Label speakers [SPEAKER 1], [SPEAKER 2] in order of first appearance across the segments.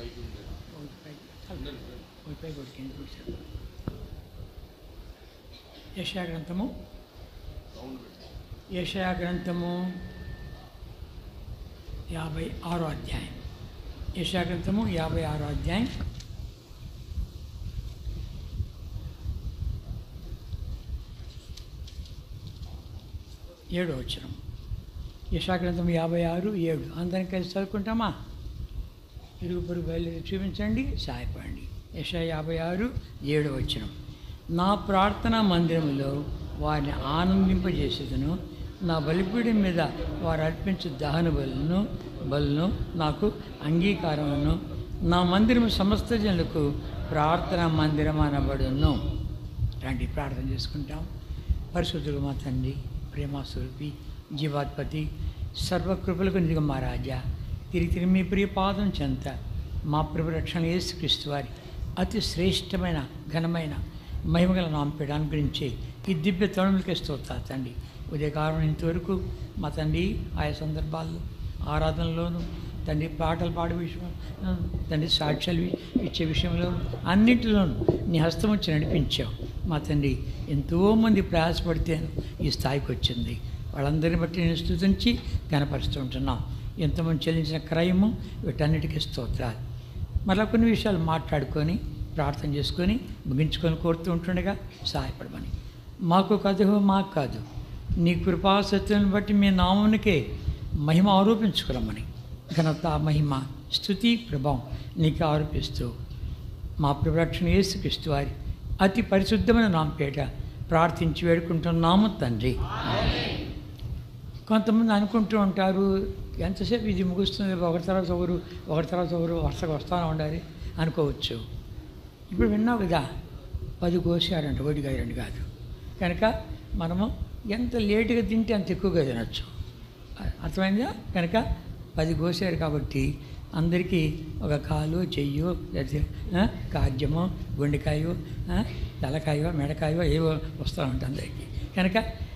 [SPEAKER 1] యెషయా గ్రంథము 56వ అధ్యాయం. యెషయా గ్రంథము 56వ అధ్యాయం 7వ వచనం. యెషయా గ్రంథం 56:7. అందరం కలిసి చదువుకుంటామా? ఇరుగు పొరుగు బయలుదేరి చూపించండి, సహాయపడండి. యెషయా 56:7 వచనం. నా ప్రార్థనా మందిరములో వారిని ఆనందింపజేసేదను, నా బలిపీఠం మీద వారు అర్పించు దహన బలులను నాకు అంగీకారమును, నా మందిరము సమస్త జనులకు ప్రార్థనా మందిరం అనబడును. రండి ప్రార్థన చేసుకుంటాం. పరిశుద్ధుడు మా తండ్రి, ప్రేమాస్వరూపి, జీవాధిపతి, సర్వకృపలకు నిధిగా మా రాజా, తిరిగి మీ ప్రియ పాదం చెంత మా ప్రభు రక్షణ యేసుక్రీస్తు వారి అతి శ్రేష్టమైన ఘనమైన మహిమగల నామపేట గురించి ఈ దివ్య తరుణులకే స్తోత్రాలు తండ్రి. ఉదయకాలం ఇంతవరకు మా తండ్రి ఆయా సందర్భాల్లో ఆరాధనలోను తండ్రి పాటలు పాడే విషయం, తండ్రి సాక్ష్యాలు ఇచ్చే విషయంలో అన్నింటిలోనూ నీ హస్తం వచ్చి నడిపించావు మా తండ్రి. ఎంతోమంది ప్రయాసపడితే ఈ స్థాయికి వచ్చింది. వాళ్ళందరిని బట్టి నేను స్తుతించి కనపరుస్తూ ఉంటున్నాం. ఎంతమంది చెల్లించిన క్రయము వీటన్నిటికీ స్తోత్రాలు. మరలా కొన్ని విషయాలు మాట్లాడుకొని ప్రార్థన చేసుకొని ముగించుకొని కోరుతూ ఉంటుండగా సహాయపడమని. మాకు కాదు, మాకు కాదు, నీ కృపాసత్యాన్ని బట్టి మీ నామునికే మహిమ ఆరోపించుకోరమని ఘనత, మహిమ, స్తుతి, ప్రభావం నీకు ఆరోపిస్తూ మా ప్రభురక్షణ యేసుక్రీస్తు వారి అతి పరిశుద్ధమైన నామపేట ప్రార్థించి వేడుకుంటున్నాము తండ్రి. కొంతమంది అనుకుంటూ ఉంటారు, ఎంతసేపు ఇది ముగుస్తుంది, ఒకరి తర్వాత ఒకరు వరుసగా వస్తూనే ఉండాలి అనుకోవచ్చు. ఇప్పుడు విన్నావు కదా, 10 కోసారంట, 1 కాదు 2 కాదు. కనుక మనము ఎంత లేటుగా తింటే అంత ఎక్కువగా తినచ్చు. అర్థమైందా? కనుక 10 కోసారు కాబట్టి అందరికీ ఒక కాలు, చెయ్యో, కాజ్యమో, గుండెకాయో, తలకాయో, మెడకాయో ఏవో వస్తూ ఉంటాయి అందరికీ. కనుక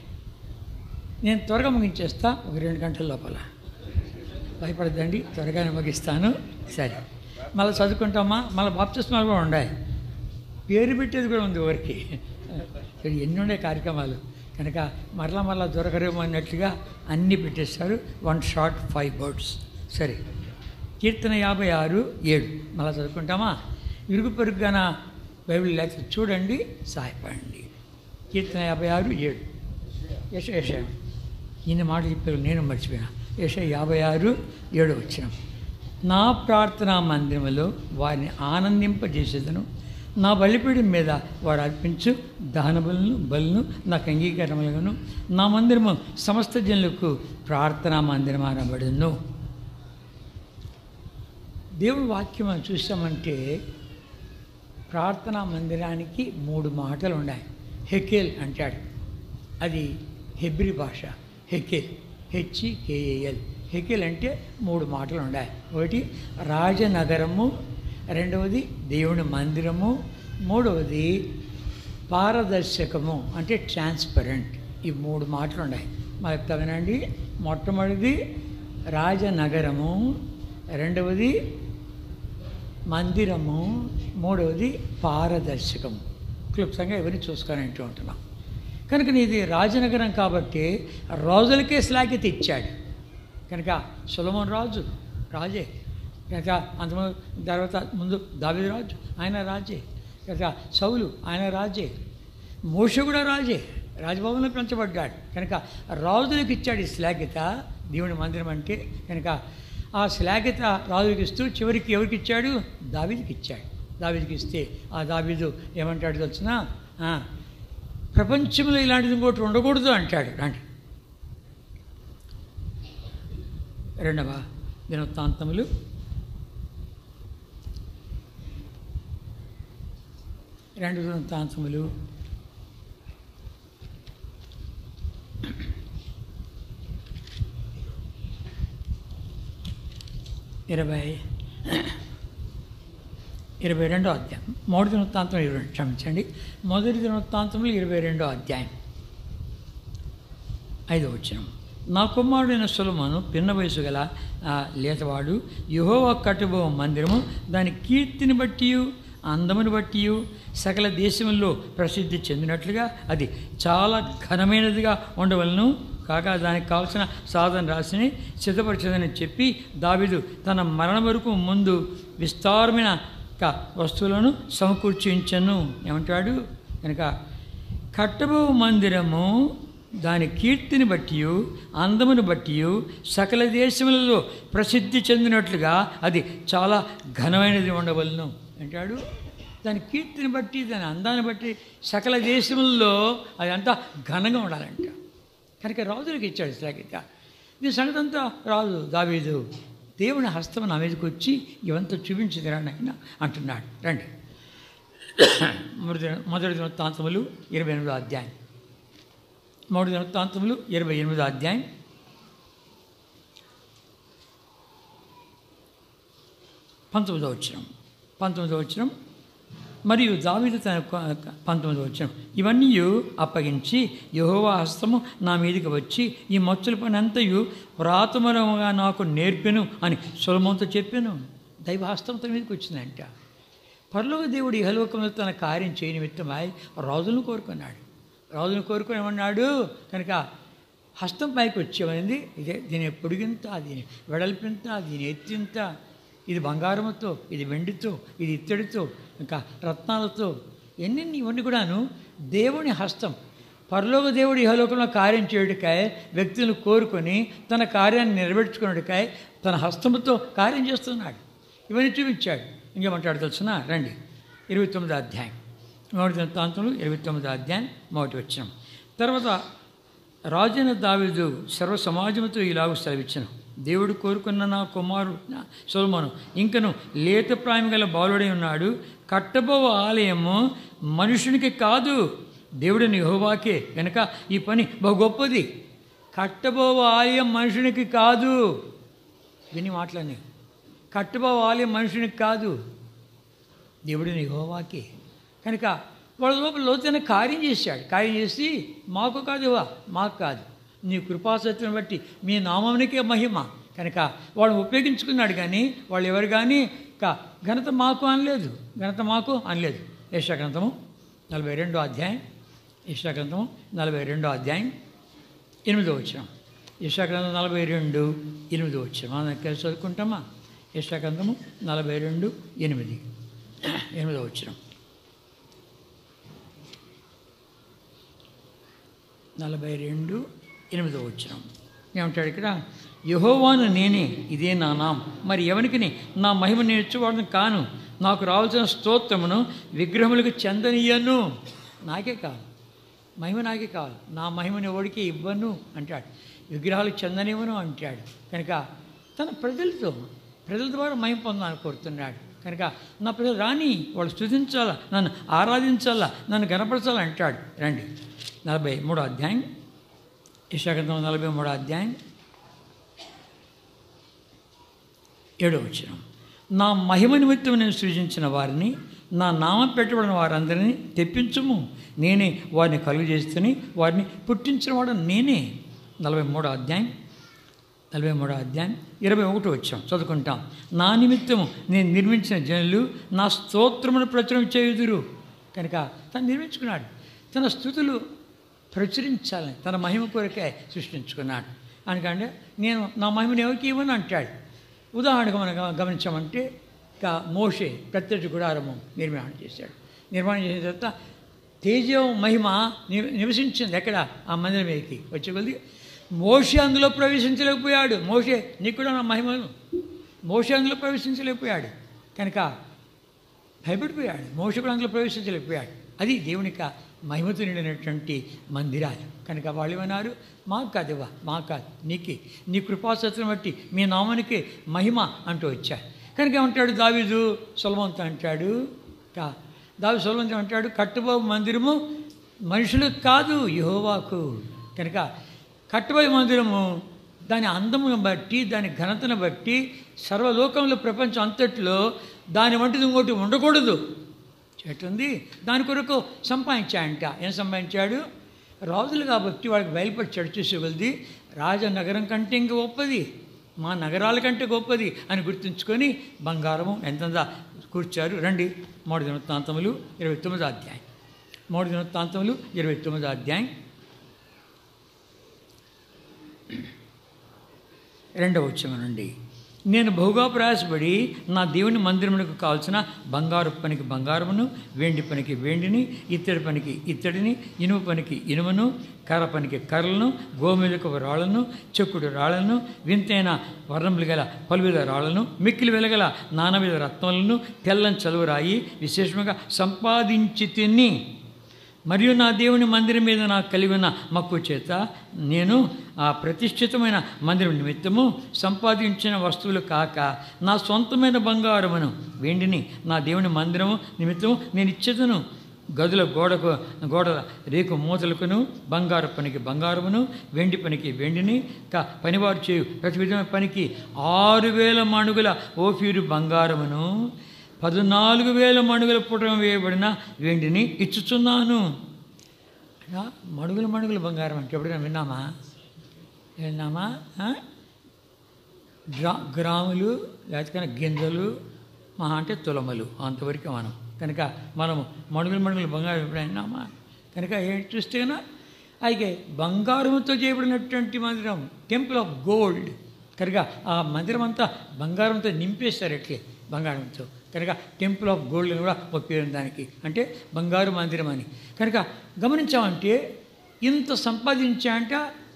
[SPEAKER 1] నేను త్వరగా ముగించేస్తా, ఒక 2 గంటల లోపల. భయపడద్దండి, త్వరగానే ముగిస్తాను. సరే, మళ్ళీ చదువుకుంటామా? మళ్ళీ బాప్తిస్మాలు కూడా ఉన్నాయి, పేరు పెట్టేది కూడా ఉంది ఊరికి. ఎన్ని ఉండే కార్యక్రమాలు. కనుక మరలా దొరకరేమో అన్నట్లుగా అన్నీ పెట్టేస్తారు. 1 షాట్ 5 బర్డ్స్. సరే, కీర్తన 56:7 మళ్ళీ చదువుకుంటామా? ఇరుగు పొరుగున బైబిల్ లేకపోతే చూడండి, సహాయపడండి. కీర్తన 56:7. యెషయా ఈయన మాట చెప్పారు, నేను మర్చిపోయినా. యెషయా 56:7 వచ్చిన. నా ప్రార్థనా మందిరములో వారిని ఆనందింపజేసేదను, నా బలిపీఠం మీద వారు అర్పించు దహన బలులను నాకు అంగీకారములను, నా మందిరము సమస్త జనులకు ప్రార్థనా మందిరం అనబడును. దేవుడి వాక్యం మనం చూసామంటే ప్రార్థనా మందిరానికి 3 మాటలు ఉన్నాయి. హెకేల్ అంటాడు, అది హెబ్రీ భాష. హెకేల్, HEKAL. హెకేల్ అంటే 3 మాటలు ఉన్నాయి. ఒకటి రాజనగరము, రెండవది దేవుని మందిరము, మూడవది పారదర్శకము అంటే ట్రాన్స్పరెంట్. ఈ 3 మాటలు ఉన్నాయి. మా చెప్తా వినండి. మొట్టమొదటిది రాజనగరము, రెండవది మందిరము, మూడవది పారదర్శకము. క్లుప్తంగా ఎవరిని చూసుకొని అంటూ ఉంటున్నాం. కనుక ఇది రాజనగరం కాబట్టి రాజులకే శ్లాఘ్యత ఇచ్చాడు. కనుక సొలొమోను రాజే. కనుక తర్వాత ముందు దావీదు రాజు, ఆయన రాజే. కనుక సౌలు, ఆయన రాజే. మోషే కూడా రాజే, రాజభవన్లో పెంచబడ్డాడు. కనుక రాజులకు ఇచ్చాడు ఈ శ్లాఘ్యత దేవుని మందిరం అంటే. కనుక ఆ శ్లాఘ్యత రాజులకు ఇస్తూ చివరికి ఎవరికి ఇచ్చాడు? దావీదుకి ఇచ్చాడు. దావీదుకి ఇస్తే ఆ దావీదు ఏమంటాడు తెలిసిన? ప్రపంచంలో ఇలాంటిది ఇంకోటి ఉండకూడదు అంటాడు. రండి, 2వ దినవృత్తాంతములు 2 దినవృత్తాంతములు 22వ అధ్యాయం. 3 దినవృత్తాంతం 22, క్షమించండి, 1 దినవృత్తాంతములు 22వ అధ్యాయం 5వ వచనం. నా కుమారుడైన సొలొమోను పిన్న వయసు గల లేతవాడు. యెహోవా కట్టబో మందిరము దాని కీర్తిని బట్టి అందమును బట్టి సకల దేశంలో ప్రసిద్ధి చెందినట్లుగా అది చాలా ఘనమైనదిగా ఉండవలను. కాగా దానికి కావలసిన సాధన రాశిని సిద్ధపరచదని చెప్పి దావీదు తన మరణం వరకు ముందు విస్తారమైన వస్తువులను సమకూర్చించను. ఏమంటాడు కనుక కట్టబో మందిరము దాని కీర్తిని బట్టి అందమును బట్టి సకల దేశములలో ప్రసిద్ధి చెందినట్లుగా అది చాలా ఘనమైనది ఉండవలను అంటాడు. దాని కీర్తిని బట్టి దాని అందాన్ని బట్టి సకల దేశములలో అది అంతా ఘనంగా ఉండాలంట. కనుక రాజులకు ఇచ్చాడు శ్లాఘ్యత. దీని సంగతి అంతా రాజు దావీదు దేవుని హస్తం నా మీదకి వచ్చి ఇవంతా చూపించదిరా నాయన అంటున్నాడు. రండి మొదటి దినవృత్తాంతములు 28వ అధ్యాయం. మొదటి దినవృత్తాంతములు 28వ అధ్యాయం 19వ వచనం. మరియు దావీదు తన 19వ వచనం, ఇవన్నీ అప్పగించి యెహోవా హస్తము నా మీదకి వచ్చి ఈ మచ్చుల పని అంతయు ప్రాతమరముగా నాకు నేర్పెను అని సొలొమోనుతో చెప్పాను. దైవ హస్తం తన మీదకి వచ్చిందంట. పరలోక దేవుడు ఇహలోకంలో తన కార్యం చేయని నిమిత్తమై రాజులను కోరుకున్నాడు. రాజును కోరుకొని ఏమన్నాడు కనుక హస్తం పైకి వచ్చేమైంది. ఇదే దీని పొడిగింత, దీని వెడల్పింత, దీని ఎత్తింత, ఇది బంగారముతో, ఇది వెండితో, ఇది ఇత్తడితో, ఇంకా రత్నాలతో, ఇవన్నీ కూడాను దేవుని హస్తం. పరలోక దేవుడు ఇహలోకంలో కార్యం చేయుడికాయ వ్యక్తులను కోరుకొని తన కార్యాన్ని నెరవేర్చుకున్నటికాయ తన హస్తముతో కార్యం చేస్తున్నాడు. ఇవన్నీ చూపించాడు. ఇంకేమంటాడు తెలుసునా? రండి 29వ అధ్యాయం. మొదటి దినవృత్తాంతములు 29వ అధ్యాయం 1వ వచనం. తర్వాత రాజైన దావీదు సర్వ సమాజముతో ఇలాగ సెలవిచ్చెను, దేవుడు కోరుకున్న నా కుమారుడు సొలొమోను ఇంకను లేత ప్రాయం గల బాలుడై ఉన్నాడు. కట్టబో ఆలయము మనుషునికి కాదు, దేవుడిని యెహోవాకే. కనుక ఈ పని బహు గొప్పది. కట్టబో ఆలయం మనుషునికి కాదు. విని మాటలని, కట్టబో ఆలయం మనుషునికి కాదు, దేవుడిని యెహోవాకే. కనుక వాళ్ళ లోపల లోతైన కార్యం చేశాడు. కార్యం చేసి మాకు కాదు, మాకు కాదు, నీ కృపాసత్యం బట్టి మీ నామమునికే మహిమ. కనుక వాళ్ళని ఉపయోగించుకున్నాడు. కానీ వాళ్ళు ఎవరు కానీ ఘనత మాకు అనలేదు, ఘనత మాకు అనలేదు. యెషయా-గ్రంథము 42వ అధ్యాయం. యెషయా-గ్రంథము 42వ అధ్యాయం 8వ వచనం. యెషయా-గ్రంథం 42:8 వచనం. మనం కలిసి చదువుకుంటామా? యెషయా-గ్రంథము 42:8 8వ వచనం. 42:8 వచనం ఏమంటాడు ఇక్కడ? యెహోవాను నేనే, ఇదే నా నామం, మరి ఎవరికి నా మహిమ నేర్చుకోవడం కాను. నాకు రావాల్సిన స్తోత్రమును విగ్రహములకు చెందనీయను. నాకే కావాలి, మహిమ నాకే కావాలి, నా మహిమని ఎవడికి ఇవ్వను అంటాడు. విగ్రహాలకు చెందనివ్వను అంటాడు. కనుక తన ప్రజల ద్వారా మహిమ పొందాలని కోరుతున్నాడు. కనుక నా ప్రజలు రాని, వాళ్ళు స్తుతించాలా, నన్ను ఆరాధించాలా, నన్ను గణపరచాలా అంటాడు. రండి 43వ అధ్యాయం. యెషయా-గ్రంథం 43వ అధ్యాయం 7వ వచనం. నా మహిమ నిమిత్తం నేను సృజించిన వారిని, నా నామం పెట్టబడిన వారందరినీ తెప్పించుము. నేనే వారిని కలుగు చేస్తుని వారిని పుట్టించిన వాడు నేనే. 43వ అధ్యాయం 21వ వచనం చదువుకుంటాం. నా నిమిత్తము నేను నిర్మించిన జనులు నా స్తోత్రమును ప్రచురం చేయుదురు. కనుక తను నిర్మించుకున్నాడు. తన స్తుతులు ప్రచురించాలని తన మహిమ కొరకే సృష్టించుకున్నాడు. అందుకంటే నేను నా మహిమను ఎవరికి ఇవ్వను అంటాడు. ఉదాహరణకు మనం గమనించామంటే మోషే ప్రత్యక్ష గుడారము నిర్మాణం చేశాడు. నిర్మాణం చేసిన తర్వాత తేజం మహిమ నివసించింది ఎక్కడ? ఆ మందిరం మీదకి వచ్చే కొద్ది మోషే అందులో ప్రవేశించలేకపోయాడు. మోషే నీకు కూడా నా మహిమను, మోషే అందులో ప్రవేశించలేకపోయాడు. కనుక భయపడిపోయాడు. మోషే కూడా అందులో ప్రవేశించలేకపోయాడు. అది దేవునికి మహిమతో నిండినటువంటి మందిరాలు. కనుక వాళ్ళు ఏమన్నారు? మాకు కాదువా, మాకు కాదు, నీకే, నీ కృపాసత్యం బట్టి మీ నామానికే మహిమ అంటూ వచ్చాడు. కనుక ఏమంటాడు దావీదు సొలొమోనుతో అంటాడు, దావీదు సొలొమోనుతో అంటాడు, కట్టుబో మందిరము మనుషులకు కాదు, యెహోవాకు. కనుక కట్టుబోయే మందిరము దాని అందమును బట్టి, దాని ఘనతను బట్టి సర్వలోకంలో ప్రపంచం అంతట్లో దాని వంటిది ఇంకోటి ఉండకూడదు. చెట్టుంది. దాని కొరకు సంపాదించాడంట. ఏం సంపాదించాడు? రాజులు కాబట్టి వాళ్ళకి బయలుపరిచాడు చూసే కొలిది రాజనగరం కంటే ఇంక గొప్పది, మా నగరాల కంటే గొప్పది అని గుర్తుంచుకొని బంగారము ఎంతందా కూర్చారు. రండి 3 దినవృత్తాంతములు 29వ అధ్యాయం. 3 దినవృత్తాంతములు 29వ అధ్యాయం 2వ వచనం నుండి. నేను బహుగా ప్రయాసపడి నా దేవుని మందిరమునకు కావాల్సిన బంగారు పనికి బంగారమును, వెండి పనికి వెండిని, ఇత్తడి పనికి ఇత్తడిని, ఇనుము పనికి ఇనుమును, కర్ర పనికి కర్రలను, గోమెలకు రాళ్లను, చెక్కుడు రాళ్లను, వింతైన వర్ణములు గల పలువిధ రాళ్లను, మిక్కిలి వెలగల నానావిధ రత్నములను, తెల్లని చలువరాయి విశేషంగా సంపాదించి తిని, మరియు నా దేవుని మందిరం మీద నాకు కలిగిన మక్కువ చేత నేను ఆ ప్రతిష్ఠితమైన మందిరం నిమిత్తము సంపాదించిన వస్తువులు కాక నా సొంతమైన బంగారమును వెండిని నా దేవుని మందిరము నిమిత్తము నేను ఇచ్చేదను. గదుల గోడల రేకు మూతలకును, బంగారు పనికి బంగారమును, వెండి పనికి వెండిని, పనివారు చేయు ప్రతి విధమైన పనికి 6,000 మణుగుల ఓఫీరు బంగారమును, 14,000 మణుగుల పుటం వేయబడిన వెండిని ఇచ్చుచున్నాను. మణుగుల బంగారం అంటే ఎప్పుడైనా విన్నామా? గ్రాములు లేకపోతే గింజలు మహా అంటే తులమలు అంతవరకు మనం కనుక మనము మణుగుల బంగారం ఎప్పుడైనా విన్నామా? కనుక ఏంటి చూస్తే కన్నా అయితే బంగారంతో చేయబడినటువంటి మందిరం టెంపుల్ ఆఫ్ గోల్డ్ కనుక ఆ మందిరం అంతా బంగారంతో నింపేస్తారు. ఎట్లే బంగారంతో కనుక టెంపుల్ ఆఫ్ గోల్డ్ అని కూడా ఒప్పారు దానికి, అంటే బంగారు మందిరం అని. కనుక గమనించామంటే ఇంత సంపాదించాంట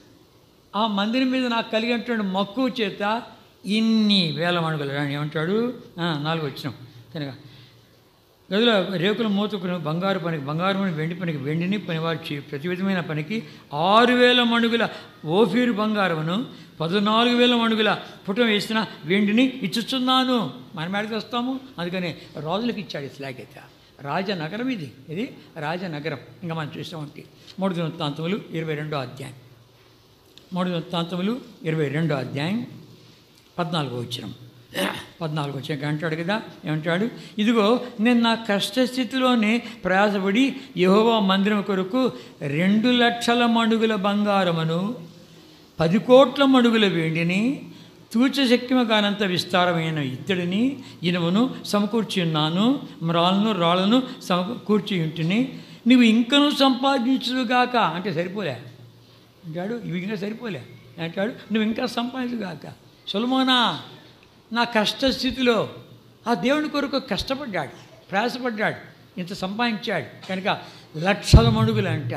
[SPEAKER 1] ఆ మందిరం మీద నాకు కలిగినటువంటి మక్కువ చేత ఇన్ని వేల మణుగులు అని ఏమంటాడు 4వ వచనం. కనుక గదిలో రేకుల మూతకును బంగారు పనికి బంగారమును, వెండి పనికి వెండిని, పనివారు ప్రతి విధమైన పనికి 6,000 మణుగుల ఓఫీరు బంగారమును, 14,000 మణుగుల పుటం వేసిన వెండిని ఇచ్చుచున్నాను. మనం ఎక్కడికి వస్తాము? అందుకని రాజులకు ఇచ్చాడు ఇట్లాగైతే. రాజనగరం ఇది రాజనగరం. ఇంకా మనం చూస్తామంటే 3 దినవృత్తాంతములు 22వ అధ్యాయం. 3 దినవృత్తాంతములు 22వ అధ్యాయం 14వ వచనం. 14వ వచనం అంటాడు కదా, ఏమంటాడు? ఇదిగో నేను నా కష్టస్థితిలోనే ప్రయాసపడి యెహోవా మందిరం కొరకు 2 లక్షల మణుగుల బంగారమును, 10 కోట్ల మణుగుల వెండిని, తూచశక్యము కానంత విస్తారమైన ఇత్తడిని, ఇనుమును సమకూర్చి ఉన్నాను. రాళ్లను సమకూర్చి ఉంటిని. నువ్వు ఇంకనూ సంపాదించుగాక అంటే సరిపోలే అంటాడు. ఇవి ఇంకా సరిపోలే అంటాడు. నువ్వు ఇంకా సంపాదించుగాక. సొలొమోనా నా కష్టస్థితిలో ఆ దేవుని కొరకు కష్టపడ్డాడు, ప్రయాసపడ్డాడు, ఇంత సంపాదించాడు. కనుక లక్షల మణుగులు అంట,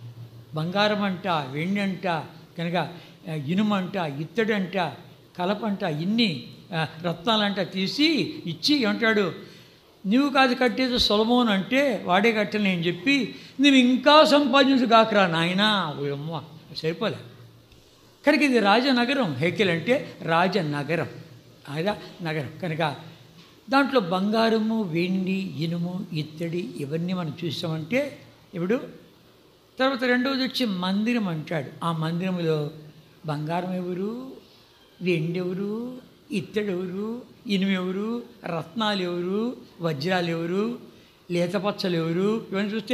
[SPEAKER 1] బంగారం అంట, వెండి అంట, కనుక ఇనుమంట, ఇత్తడంట, కలపంట, ఇన్ని రత్నాలంట తీసి ఇచ్చి ఏమంటాడు? నువ్వు కాదు కట్టేది సొలొమోను అంటే వాడే కట్టను నేను చెప్పి నువ్వు ఇంకా సంపాదించుగాకరా నాయనా. అమ్మ సరిపోలే. కనుక ఇది రాజనగరం. హేకెల్ అంటే రాజనగరం, నగరం. కనుక దాంట్లో బంగారము, వెండి, ఇనుము, ఇత్తడి ఇవన్నీ మనం చూసామంటే ఇప్పుడు తర్వాత రెండవది వచ్చి మందిరం అంటాడు. ఆ మందిరంలో బంగారం ఎవరు, వెండి ఎవరు, ఇత్తడి ఎవరు, ఇనుము ఎవరు, రత్నాలు ఎవరు, వజ్రాలు ఎవరు, లేతపచ్చలు ఎవరు, ఇవన్నీ చూస్తే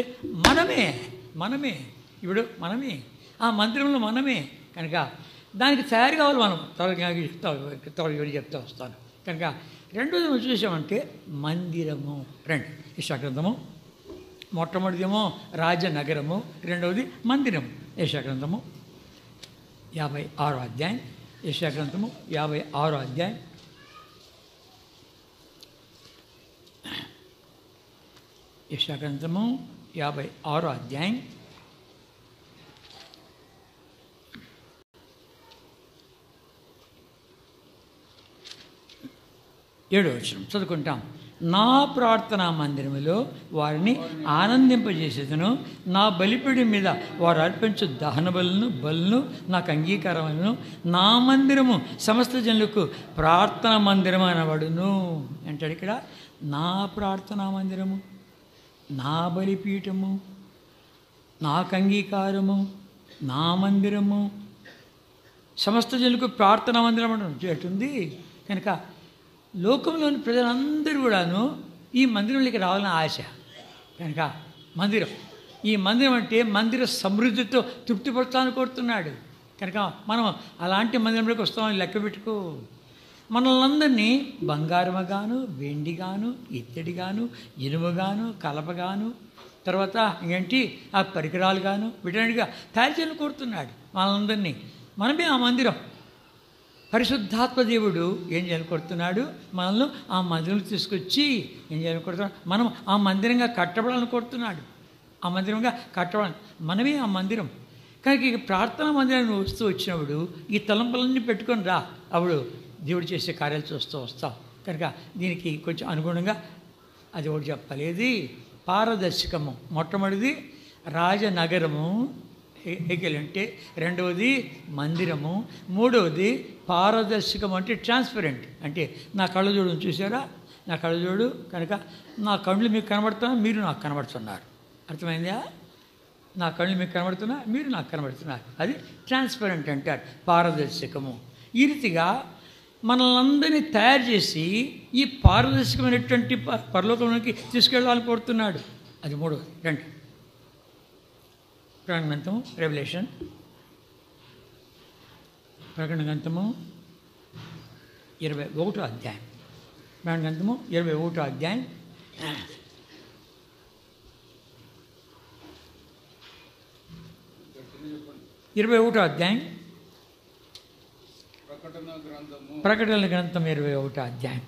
[SPEAKER 1] మనమే ఇప్పుడు మనమే ఆ మందిరంలో మనమే. కనుక దానికి తయారు కావాలి మనం. త్వరగా చెప్తా వస్తాను. కనుక రెండోది మనం చూసామంటే మందిరము. రండి యెషయా మొట్టమొదటిదేమో రాజనగరము, రెండవది మందిరం. యెషయా 56వ అధ్యాయం. యెషయా 56వ అధ్యాయం 56వ అధ్యాయం 7వ వచనం చదువుకుంటాం. నా ప్రార్థనా మందిరములో వారిని ఆనందింపజేసేదను. నా బలిపీఠం మీద వారు అర్పించు దహన బలులను నాకు అంగీకారములను. నా మందిరము సమస్త జనులకు ప్రార్థనా మందిరం అనబడును అంటాడు. ఇక్కడ నా ప్రార్థనా మందిరము, నా బలిపీఠము, నాకు అంగీకారము, నా మందిరము, సమస్త జనులకు ప్రార్థనా మందిరం అంటుంది. కనుక లోకంలోని ప్రజలందరూ కూడాను ఈ మందిరంలోకి రావాలని ఆశ. కనుక మందిరం ఈ మందిరం అంటే మందిర సమృద్ధితో తృప్తిపరచాలని కోరుతున్నాడు. కనుక మనం అలాంటి మందిరంలోకి వస్తామని లెక్క పెట్టుకో. మనల్ని బంగారముగాను, వెండిగాను, ఇత్తడిగాను, ఇనుముగాను, కలపగాను, తర్వాత ఏంటి ఆ పరికరాలు గాను వీటన్నిటిగా తయారు చేయాలని కోరుతున్నాడు మనందరినీ. మనమే ఆ మందిరం. పరిశుద్ధాత్మ దేవుడు ఏం చేయాలని కోరుతున్నాడు? మనల్ని ఆ మందిరంలో తీసుకొచ్చి ఏం చేయాలని కోరుతున్నాడు? మనం ఆ మందిరంగా కట్టబడాలని కోరుతున్నాడు. ఆ మందిరంగా కట్టబడాలి. మనమే ఆ మందిరం. కనుక ఇక ప్రార్థనా మందిరాన్ని వస్తూ వచ్చినప్పుడు ఈ తలంపులన్నీ పెట్టుకొని రా, అప్పుడు దేవుడు చేసే కార్యాలు చూస్తూ వస్తాం. కనుక దీనికి కొంచెం అనుగుణంగా అది ఒకటి చెప్పాలి. ఇది పారదర్శకము. మొట్టమొదటిది రాజనగరము హేకెల్ అంటే, రెండవది మందిరము, మూడవది పారదర్శకం అంటే ట్రాన్స్పరెంట్. అంటే నా కళ్ళజోడు చూసారా, నా కళ్ళజోడు కనుక నా కళ్ళు మీకు కనబడుతున్నా, మీరు నాకు కనబడుతున్నారు. అర్థమైందా? నా కళ్ళు మీకు కనబడుతున్నా, మీరు నాకు కనబడుతున్నారు. అది ట్రాన్స్పరెంట్ అంటారు, పారదర్శకము. ఈ రీతిగా మనల్ని అందరినీ తయారు చేసి ఈ పారదర్శకమైనటువంటి పరలోకంలోకి తీసుకెళ్ళాలని కోరుతున్నాడు. అది మూడవది. రండి ప్రకటన గ్రంథము, రెవల్యూషన్ ప్రకటన గ్రంథము 21వ అధ్యాయం. ప్రకటన గ్రంథము 21వ అధ్యాయం 21వ అధ్యాయం ప్రకటన గ్రంథం 21వ అధ్యాయం.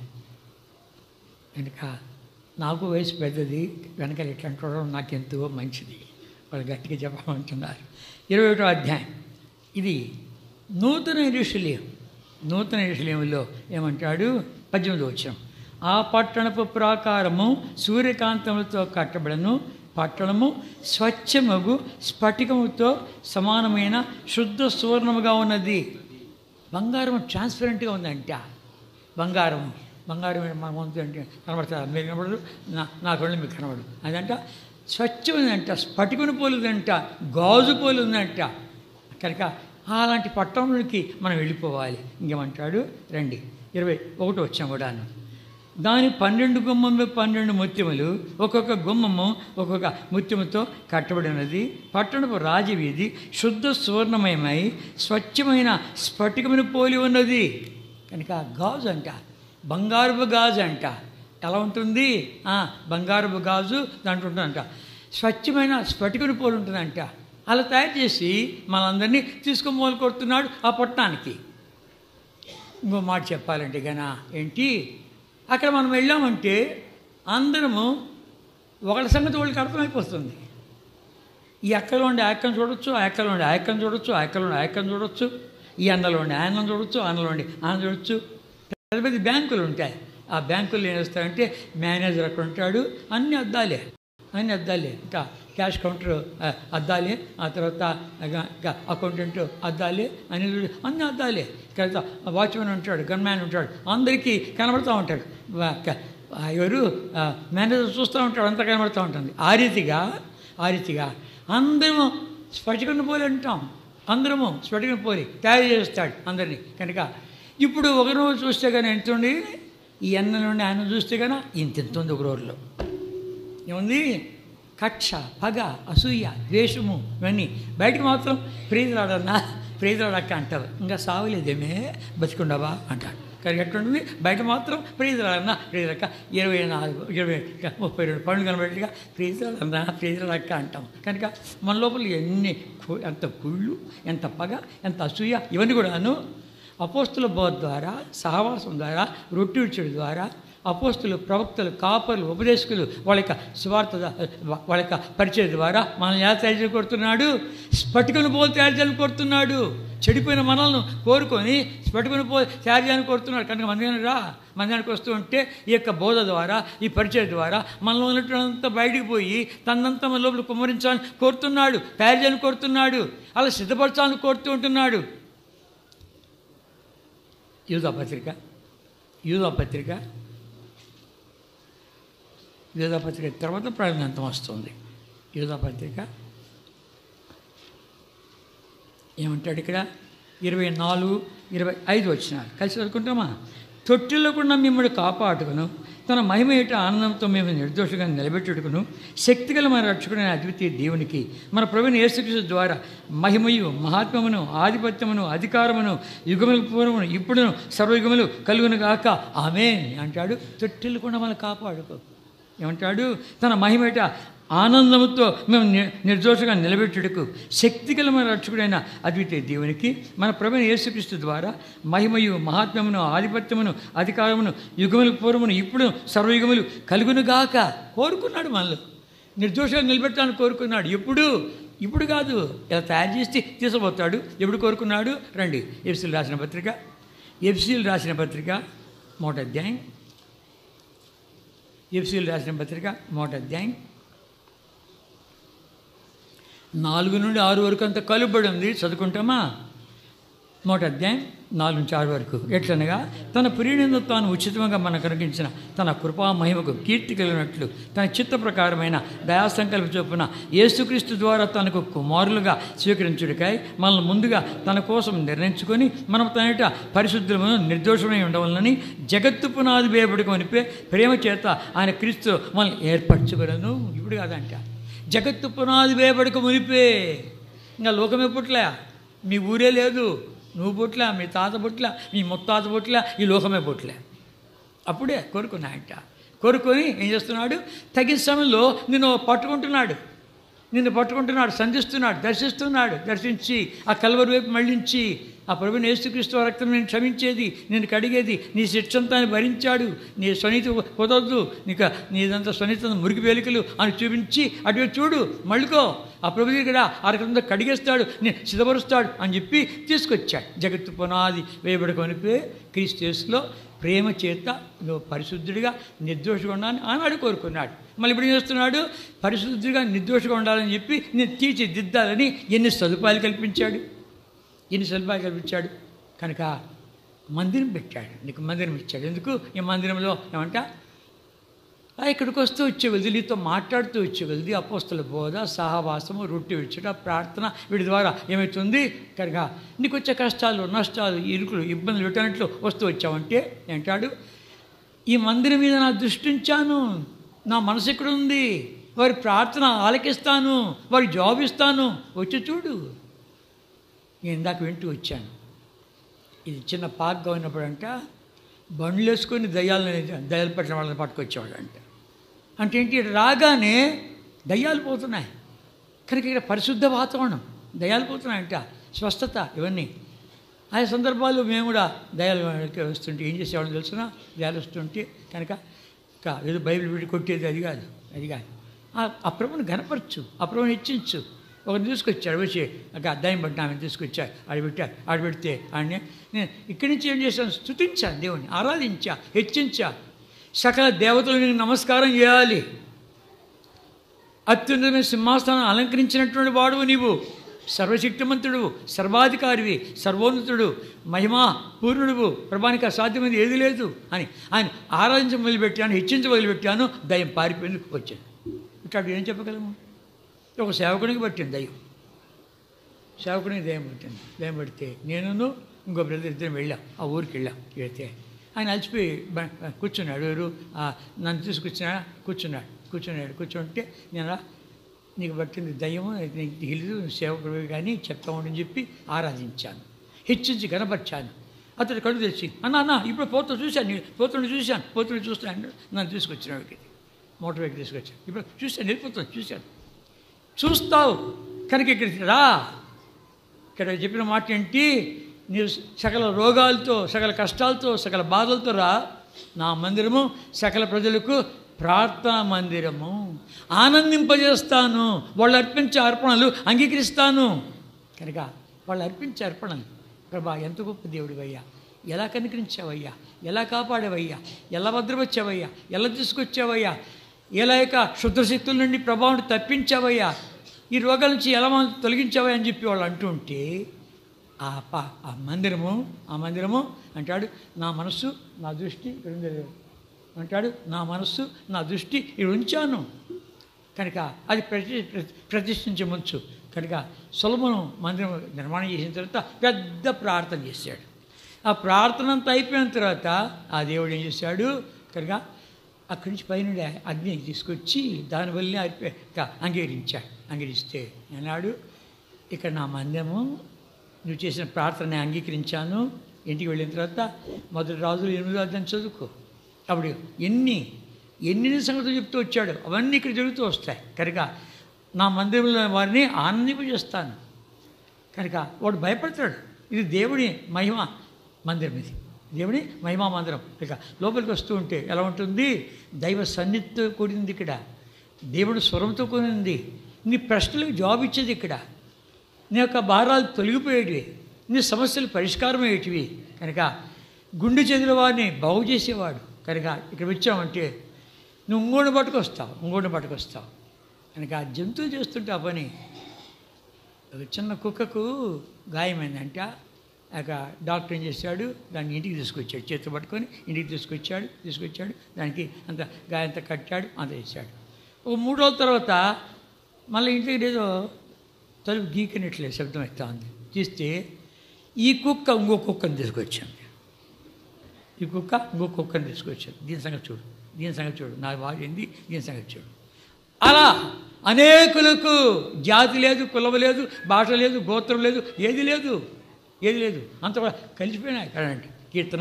[SPEAKER 1] కనుక నాకు వయసు పెద్దది, వెనకాల ఎట్లా అంటాడో నాకెంతో మంచిది, వాళ్ళు గట్టిగా చెప్పమంటున్నారు. 21వ అధ్యాయం. ఇది నూతన యెరూషలేము. నూతన యెరూషలేములో ఏమంటాడు? 18వ వచనం. ఆ పట్టణపు ప్రాకారము సూర్యకాంతములతో కట్టబడను, పట్టణము స్వచ్ఛమగు స్ఫటికముతో సమానమైన శుద్ధ సువర్ణముగా ఉన్నది. బంగారం ట్రాన్స్పరెంట్గా ఉందంట. బంగారం మన ముందు అంటే కనబడతారు, మీరు కనబడదు, నా కళ్ళు మీకు కనబడదు. అదంట స్వచ్ఛమైందంట, స్ఫటికను పోలుందంట, గాజు పోలుందంట. కనుక అలాంటి పట్టణంలోకి మనం వెళ్ళిపోవాలి. ఇంకేమంటాడు? రండి 21 వచ్చాం కూడాను. దాని 12 గుమ్మము 12 ముత్యములు, ఒక్కొక్క గుమ్మము ఒక్కొక్క ముత్యముతో కట్టబడినది. పట్టణపు రాజవీధి శుద్ధ సువర్ణమయమై స్వచ్ఛమైన స్ఫటికమును పోలి ఉన్నది. కనుక గాజు అంట, బంగారపు గాజు అంట. ఎలా ఉంటుంది? బంగారపు గాజు దాంట్లో ఉంటుందంట, స్వచ్ఛమైన స్ఫటికను పోలి ఉంటుందంట. అలా తయారు చేసి మనందరినీ తీసుకొని కొడుతున్నాడు ఆ పట్టణానికి. ఇంకో మాట చెప్పాలంటే గనా ఏంటి, అక్కడ మనం వెళ్ళామంటే అందరము ఒకటి సంగతి వాళ్ళకి అర్థమైపోతుంది. ఈ అక్కలో ఉండే ఆయక్కను చూడొచ్చు, ఆ అక్కలో ఉండే ఆయక్కను చూడొచ్చు, ఆ అక్కలో ఉండే ఆయక్కను చూడొచ్చు, ఈ అన్నలో ఉండే ఆయనను చూడొచ్చు, అన్నలో ఉండే ఆయన చూడొచ్చు. పెద్ద పెద్ద బ్యాంకులు ఉంటాయి. ఆ బ్యాంకుల్లో ఏం చేస్తారంటే మేనేజర్ అక్కడ ఉంటాడు, అన్నీ అద్దాలే. ఇంకా క్యాష్ కౌంటర్ అద్దాలే, ఆ తర్వాత అకౌంటెంట్ అద్దాలే, అన్నీ అద్దాలే. తర్వాత వాచ్మెన్ ఉంటాడు, గన్మ్యాన్ ఉంటాడు, అందరికీ కనబడుతూ ఉంటాడు. ఎవరు మేనేజర్ చూస్తూ ఉంటాడు, అంతా కనబడుతూ ఉంటుంది. ఆ రీతిగా అందరము స్ఫటికను పోలి అంటాం. అందరము స్ఫటికను పోలి తయారు చేస్తాడు అందరినీ. కనుక ఇప్పుడు ఒక రోజు చూస్తే కానీ ఎంతుంది, ఈ అన్న నుండి ఆయన చూస్తే కానీ ఇంత ఉంది ఒక రోజులో. ఏముంది? కక్ష, పగ, అసూయ, ద్వేషము, ఇవన్నీ. బయటకు మాత్రం ప్రీతిరాడక్క అంటారు. ఇంకా సావలేదేమే, బతికుండవా అంటాడు. కానీ ఎట్లుంటుంది? బయట మాత్రం ప్రీతిరాడక్క 24, 32 పండుగ కనబడిగా ప్రీతిరాడక్క అంటాం. కనుక మన లోపల ఎంత కుళ్ళు, ఎంత పగ, ఎంత అసూయ, ఇవన్నీ కూడాను అపోస్తుల బోధ ద్వారా, సహవాసం ద్వారా, రొట్టె విడిచడం ద్వారా, అపోస్తులు, ప్రవక్తలు, కాపర్లు, ఉపదేశకులు వాళ్ళ యొక్క సువార్త, వాళ్ళ యొక్క పరిచయం ద్వారా మనల్ని ఎలా తయారు చేయాలని కోరుతున్నాడు? స్ఫటికను పోలు తయారు చేయాలని కోరుతున్నాడు. చెడిపోయిన మనల్ని కోరుకొని స్ఫటికను పోలు తయారు చేయాలని కోరుతున్నాడు. కనుక మందిరానికి వస్తూ ఉంటే ఈ యొక్క బోధ ద్వారా, ఈ పరిచయం ద్వారా మనలో ఉన్నటువంటి బయటికి పోయి తనంతా మన లోపల కుమ్మరించాలని కోరుతున్నాడు, తయారు చేయాలని కోరుతున్నాడు, అలా సిద్ధపరచాలని కోరుతూ ఉంటున్నాడు. యూదాపత్రిక 'యూదాపత్రిక' తర్వాత ప్రకటన వస్తుంది. యూదాపత్రిక ఏమంటాడు ఇక్కడ? 24, 25 వచ్చినారు. కలిసి చదువుకుంటామా? తొట్టిల్లకుండా మిమ్మల్ని కాపాడుకును, తన మహిమ ఏట ఆనందంతో మేము నిర్దోషంగా నిలబెట్టుటకును శక్తిగల మన రక్షకుడైన అద్వితీయ దేవునికి మన ప్రభువైన యేసుక్రీస్తు ద్వారా మహిమయు మహాత్మ్యమును ఆధిపత్యమును అధికారమును యుగముల పూర్వమును ఇప్పుడును సర్వయుగములు కలుగును గాక ఆమేన్ అంటాడు. తొట్టిల్లకుండా మనల్ని కాపాడుకో. ఏమంటాడు? తన మహిమేట ఆనందముతో మేము నిర్దోషంగా నిలబెట్టుటకు శక్తిగల మన రక్షకుడైన అద్వితీయ దేవునికి మన ప్రభువైన యేసుక్రీస్తు ద్వారా మహిమయు మహాత్మ్యమును ఆధిపత్యమును అధికారమును యుగముల పూర్వమును ఇప్పుడు సర్వయుగములు కలుగునుగాక కోరుకున్నాడు. మనల్ని నిర్దోషంగా నిలబెట్టాలని కోరుకున్నాడు. ఇప్పుడు కాదు, ఇలా తయారు చేసి తీసుకుపోతాడు. ఎప్పుడు కోరుకున్నాడు? రండి. ఎఫ్సీలు రాసిన పత్రిక 3వ అధ్యాయం. ఎఫ్సీలు రాసిన పత్రిక 3వ అధ్యాయం 4 నుండి 6 వరకు అంత కలుబడి ఉంది. చదువుకుంటామా? 3వ అధ్యాయం 4 నుంచి 6 వరకు. ఎట్లనగా తన ప్రియునిందు తాను ఉచితంగా మనకు అనుగ్రహించిన తన కృపా మహిమకు కీర్తి కలిగినట్లు తన చిత్త ప్రకారమైన దయాసంకల్ప చొప్పున యేసుక్రీస్తు ద్వారా తనకు కుమారులుగా స్వీకరించుడికై మనల్ని ముందుగా తన కోసం నిర్ణయించుకొని మనం తనట పరిశుద్ధులను నిర్దోషమై ఉండవలనని జగత్తు పునాది వేయబడి కొనిపే ప్రేమ చేత ఆయన క్రీస్తు మనల్ని ఏర్పరచుకోలను. ఇప్పుడు కాదంట, జగత్తు పునాది వేయబడిక మునిపే. ఇంకా లోకమే పుట్ల, మీ ఊరే లేదు, నువ్వు పుట్ల, మీ తాత పుట్ల, మీ ముత్తాత పుట్ల, ఈ లోకమే పుట్ల. అప్పుడే కోరుకున్నాయంట. కోరుకొని ఏం చేస్తున్నాడు? తగిన సమయంలో నిన్ను పట్టుకుంటున్నాడు, సంధిస్తున్నాడు, దర్శించి ఆ కల్వరి వైపు మళ్ళించి ఆ ప్రభువైన యేసుక్రీస్తు రక్తం నేను క్షమించేది, నేను కడిగేది, నీ శిక్షంతాన్ని భరించాడు, నీ స్వనీతి కుదరదు, నీకు నీదంతా స్వనీత మురికి వేలికలు అని చూపించి అటు చూడు, మళ్ళుకో, ఆ ప్రభు దగ్గర ఆ రకంగా కడిగేస్తాడు, నేను సిద్ధపరుస్తాడు అని చెప్పి తీసుకొచ్చాడు. జగత్తు పునాది వేయబడుకొనిపే క్రీస్తు యేసులో ప్రేమ చేత నువ్వు పరిశుద్ధుడిగా నిర్దోషంగా ఉండాలని ఆనాడు కోరుకున్నాడు. మళ్ళీ ఇప్పుడు ఏం చేస్తున్నాడు? పరిశుద్ధుడిగా నిర్దోషంగా ఉండాలని చెప్పి నేను తీర్చిదిద్దాలని ఎన్ని సదుపాయాలు కల్పించాడు. కనుక మందిరం పెట్టాడు, నీకు మందిరం ఇచ్చాడు. ఎందుకు? ఈ మందిరంలో ఏమంట ఇక్కడికి వస్తూ వచ్చేగలది, నీతో మాట్లాడుతూ వచ్చేగలది, అపోస్తల బోధ, సహవాసము, రొట్టె విచ్చట, ప్రార్థన, వీటి ద్వారా ఏమవుతుంది? కనుక నీకు వచ్చే కష్టాలు, నష్టాలు, ఇరుకులు, ఇబ్బందులు పెట్టినట్లు వస్తూ వచ్చావంటే ఏంటాడు? ఈ మందిరం మీద నా దృష్టి ఉంచాను, నా మనసు ఎక్కడ ఉంది, వారి ప్రార్థన ఆలకిస్తాను, వారికి జాబ్ ఇస్తాను, వచ్చి చూడు. నేను ఇందాక వింటూ వచ్చాను. ఇది చిన్న పార్క్గా ఉన్నప్పుడు అంట బండ్లు వేసుకొని దయ్యాలు పట్టిన వాళ్ళని పట్టుకొచ్చేవాడు అంట. అంటే ఏంటి? రాగానే దయ్యాలు పోతున్నాయి. కనుక ఇక్కడ పరిశుద్ధ వాతావరణం, దయ్యాలు పోతున్నాయంట, స్వస్థత, ఇవన్నీ. ఆయా సందర్భాలు మేము కూడా దయ్యాలు వస్తుంటే ఏం చేసేవాళ్ళని తెలుసునా? దయ్యాలు వస్తుంటే కనుక ఏదో బైబిల్ వీడి కొట్టేది అది కాదు. ఆ ప్రభుని ఘనపరచు, ఆ ప్రభుని హెచ్చించు. ఒకరిని తీసుకొచ్చాడు, వచ్చి అద్దాయం పట్టిన ఆమెను తీసుకొచ్చారు, ఆడబెడితే ఆడనే నేను ఇక్కడి నుంచి ఏం చేశాను? స్తుతించాను, దేవుని ఆరాధించా, హెచ్చించా. సకల దేవతలు నీకు నమస్కారం చేయాలి. అత్యున్నతమైన సింహాసనం అలంకరించినటువంటి వాడువు నీవు, సర్వశక్తిమంతుడు, సర్వాధికారివి, సర్వోన్నతుడు, మహిమా పూర్ణుడువు, ప్రభానికి అసాధ్యమైనది ఏది లేదు అని ఆయన ఆరాధించ మొదలుపెట్టాను, హెచ్చించ మొదలుపెట్టాను. దయ్యం పారిపోయింది, వచ్చాను. ఇట్లాంటి ఏం చెప్పగలము? ఒక సేవకునికి పట్టింది దయ్యం, సేవకునికి దయ్యం పడితే నేను ఇంకో బ్రదర్ ఇద్దరం వెళ్ళాం, ఆ ఊరికి వెళ్ళాం. వెళితే ఆయన అలసిపోయి కూర్చున్నాడు. ఎవరు? నన్ను కూర్చుంటే నేను నీకు పట్టింది దయ్యము, నీకు తెలియదు, సేవకుడు కానీ చెప్తా ఉండని చెప్పి ఆరాధించాను, హెచ్చించి కనపరిచాను. అతడు కడుగు తెచ్చి అన్న ఇప్పుడు పోతుండే చూస్తాను నన్ను తీసుకొచ్చినాడికి, మోటార్ వెహికల్ తీసుకొచ్చాను. ఇప్పుడు చూశాను, వెళ్ళిపోతాను, చూస్తావు కనుక ఇక్కడికి రా. ఇక్కడ చెప్పిన మాట ఏంటి? నీవు సకల రోగాలతో, సకల కష్టాలతో, సకల బాధలతో రా. నా మందిరము సకల ప్రజలకు ప్రార్థనా మందిరము, ఆనందింపజేస్తాను. వాళ్ళు అర్పించే అర్పణలు అంగీకరిస్తాను. కనుక వాళ్ళు అర్పించే అర్పణలు, ప్రభా ఎంత గొప్ప దేవుడివయ్యా, ఎలా కనికరించావయ్యా, ఎలా కాపాడావయ్యా, ఎలా భద్రపరిచావయ్యా, ఎలా తీసుకొచ్చావయ్యా, ఎలా యొక్క శుద్ధశక్తుల నుండి ప్రభావం తప్పించావయ్యా, ఈ రోగాల నుంచి ఎలా తొలగించావయ్యా అని చెప్పి వాళ్ళు అంటూ ఉంటే ఆ మందిరము అంటాడు, నా మనస్సు నా దృష్టి అంటాడు, నా మనస్సు నా దృష్టి ఇక్కడ ఉంచాను. కనుక అది ప్రతిష్ఠించే ముంచు. కనుక సొలొమోను మందిరం నిర్మాణం చేసిన తర్వాత పెద్ద ప్రార్థన చేశాడు. ఆ ప్రార్థన అంతా అయిపోయిన తర్వాత ఆ దేవుడు ఏం చేశాడు? కనుక అక్కడి నుంచి పైన అగ్ని తీసుకొచ్చి దానివల్లనే అంగీకరిస్తే అన్నాడు, ఇక్కడ నా మందిరము, నువ్వు చేసిన ప్రార్థన అంగీకరించాను. ఇంటికి వెళ్ళిన తర్వాత మొదటి రాజులు 8వ అధ్యాయం చదువుకో. అప్పుడు ఎన్ని సంగతులు చెప్తూ వచ్చాడు, అవన్నీ ఇక్కడ జరుగుతూ వస్తాయి. కనుక నా మందిరంలో వారిని ఆనందింపజేస్తాను. కనుక వాడు భయపడతాడు. ఇది దేవుని మహిమ మందిరం, ఇది దేవుని మహిమా మందిరం. ఇక లోపలికి వస్తూ ఉంటే ఎలా ఉంటుంది? దైవ సన్నిధితో కూడింది ఇక్కడ, దేవుని స్వరంతో కూడింది. నీ ప్రశ్నలకు జవాబు ఇచ్చేది ఇక్కడ, నీ యొక్క భారాలు తొలగిపోయేటివి, నీ సమస్యలు పరిష్కారం అయ్యేటివి. కనుక గుండె చెదిన వాడిని బాగు చేసేవాడు. కనుక ఇక్కడ వచ్చామంటే నువ్వు ఇంకోటి పట్టుకొస్తావు. కనుక ఆ జంతువులు చేస్తుంటే ఆ పని. ఒక చిన్న కుక్కకు గాయమైందంట. డాక్టర్ ఏం చేశాడు, దాన్ని ఇంటికి తీసుకొచ్చాడు, చేతులు పట్టుకొని ఇంటికి తీసుకొచ్చాడు. దానికి అంత గాయంతా కట్టాడు, అంత చేశాడు. ఒక 3 రోజుల తర్వాత మళ్ళీ ఇంటికి ఏదో తలుపు గీకినట్లే శబ్దం అవుతా ఉంది. తీస్తే ఈ కుక్క ఇంకో కుక్కని తీసుకొచ్చాను. దీని సంగతి చూడు, నాకు బాగుంది, దీని సంగతి చూడు. అలా అనేకులకు జాతి లేదు, కులం లేదు, భాష లేదు, గోత్రం లేదు, ఏది లేదు, అంత కూడా కలిసిపోయినాయి. కదండి కీర్తన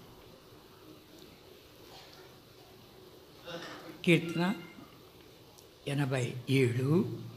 [SPEAKER 1] 87.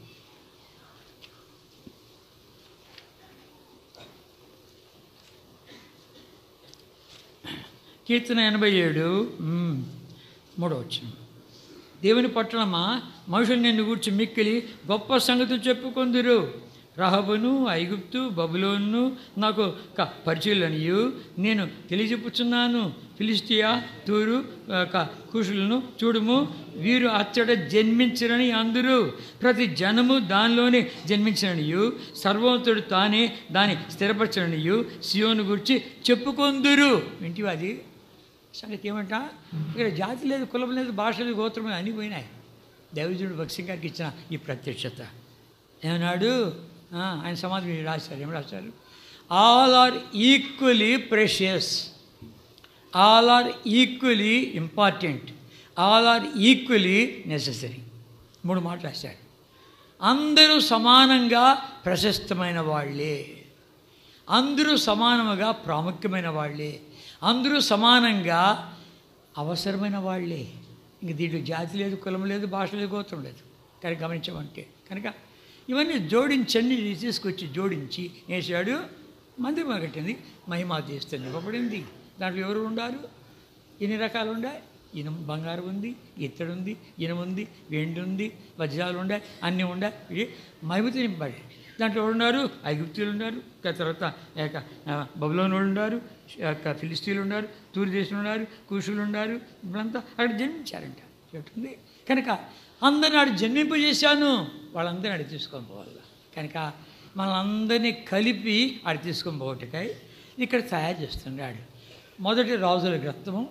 [SPEAKER 1] కీర్తన 87 3వ వచనం. దేవుని పట్టణమా, మనుషులు నిన్ను గూర్చి మిక్కిలి గొప్ప సంగతులు చెప్పుకొందురు. రహబును, ఐగుప్తు, బబులోను నాకు పరిచయులనియు నేను తెలియజెప్పుచున్నాను. ఫిలిష్తియా, తూరు, కుషులను చూడుము, వీరు అచ్చట జన్మించరని అందరూ, ప్రతి జనము దానిలోనే జన్మించరనియు, సర్వోన్నతుడు తానే దాన్ని స్థిరపరచరనియు సియోను గురించి చెప్పుకొందురు. వింటివి అది సంగతి ఏమంట? ఇక్కడ జాతి లేదు, కులం లేదు, భాష లేదు, గోత్రం లేదు, అన్నీ పోయినాయి. దైవజనుడు భక్సింగ్ గారికి ఇచ్చిన ఈ ప్రత్యక్షత ఏమన్నాడు? ఆయన సమాధి రాశారు. ఏమి రాశారు? All are equally precious, all are equally important, all are equally necessary. 3 మాటలు రాశారు. అందరూ సమానంగా ప్రశస్తమైన వాళ్ళే, అందరూ సమానముగా ప్రాముఖ్యమైన వాళ్ళే, అందరూ సమానంగా అవసరమైన వాళ్ళే. ఇంక దీంట్లో జాతి లేదు, కులం లేదు, భాష లేదు, గోత్రం లేదు. కనుక గమనించమంటే కనుక ఇవన్నీ జోడించండి, తీసుకొచ్చి జోడించి వేసాడు. మందిరం కట్టింది, మహిమాదేశం ఇవ్వబడింది. దాంట్లో ఎవరు ఉండారు? ఎన్ని రకాలు ఉన్నాయి? బంగారం ఉంది, ఇత్తడి ఉంది, ఇనుము ఉంది, వెండి ఉంది, వజ్రాలు ఉన్నాయి, అన్నీ ఉన్నాయి. మహిమతో నింపబడి దాంట్లో ఎవరు ఉన్నారు? ఐగుప్తీయులు ఉన్నారు, తర్వాత బబులోను వాళ్ళు ఉన్నారు, ఫిలిస్తీన్లు ఉన్నారు, తూరు దేశంలో ఉన్నారు, కూషులు ఉన్నారు. ఇప్పుడంతా అక్కడ జన్మించారంట చెప్తుంది. కనుక అందరిని ఆడు జన్మింపజేశాను, వాళ్ళందరినీ ఆడి తీసుకొని పోవాలి. కనుక మనందరినీ కలిపి ఆడి తీసుకొని పోవటకై ఇక్కడ తయారు చేస్తున్నాడు. మొదటి రాజుల గ్రంథము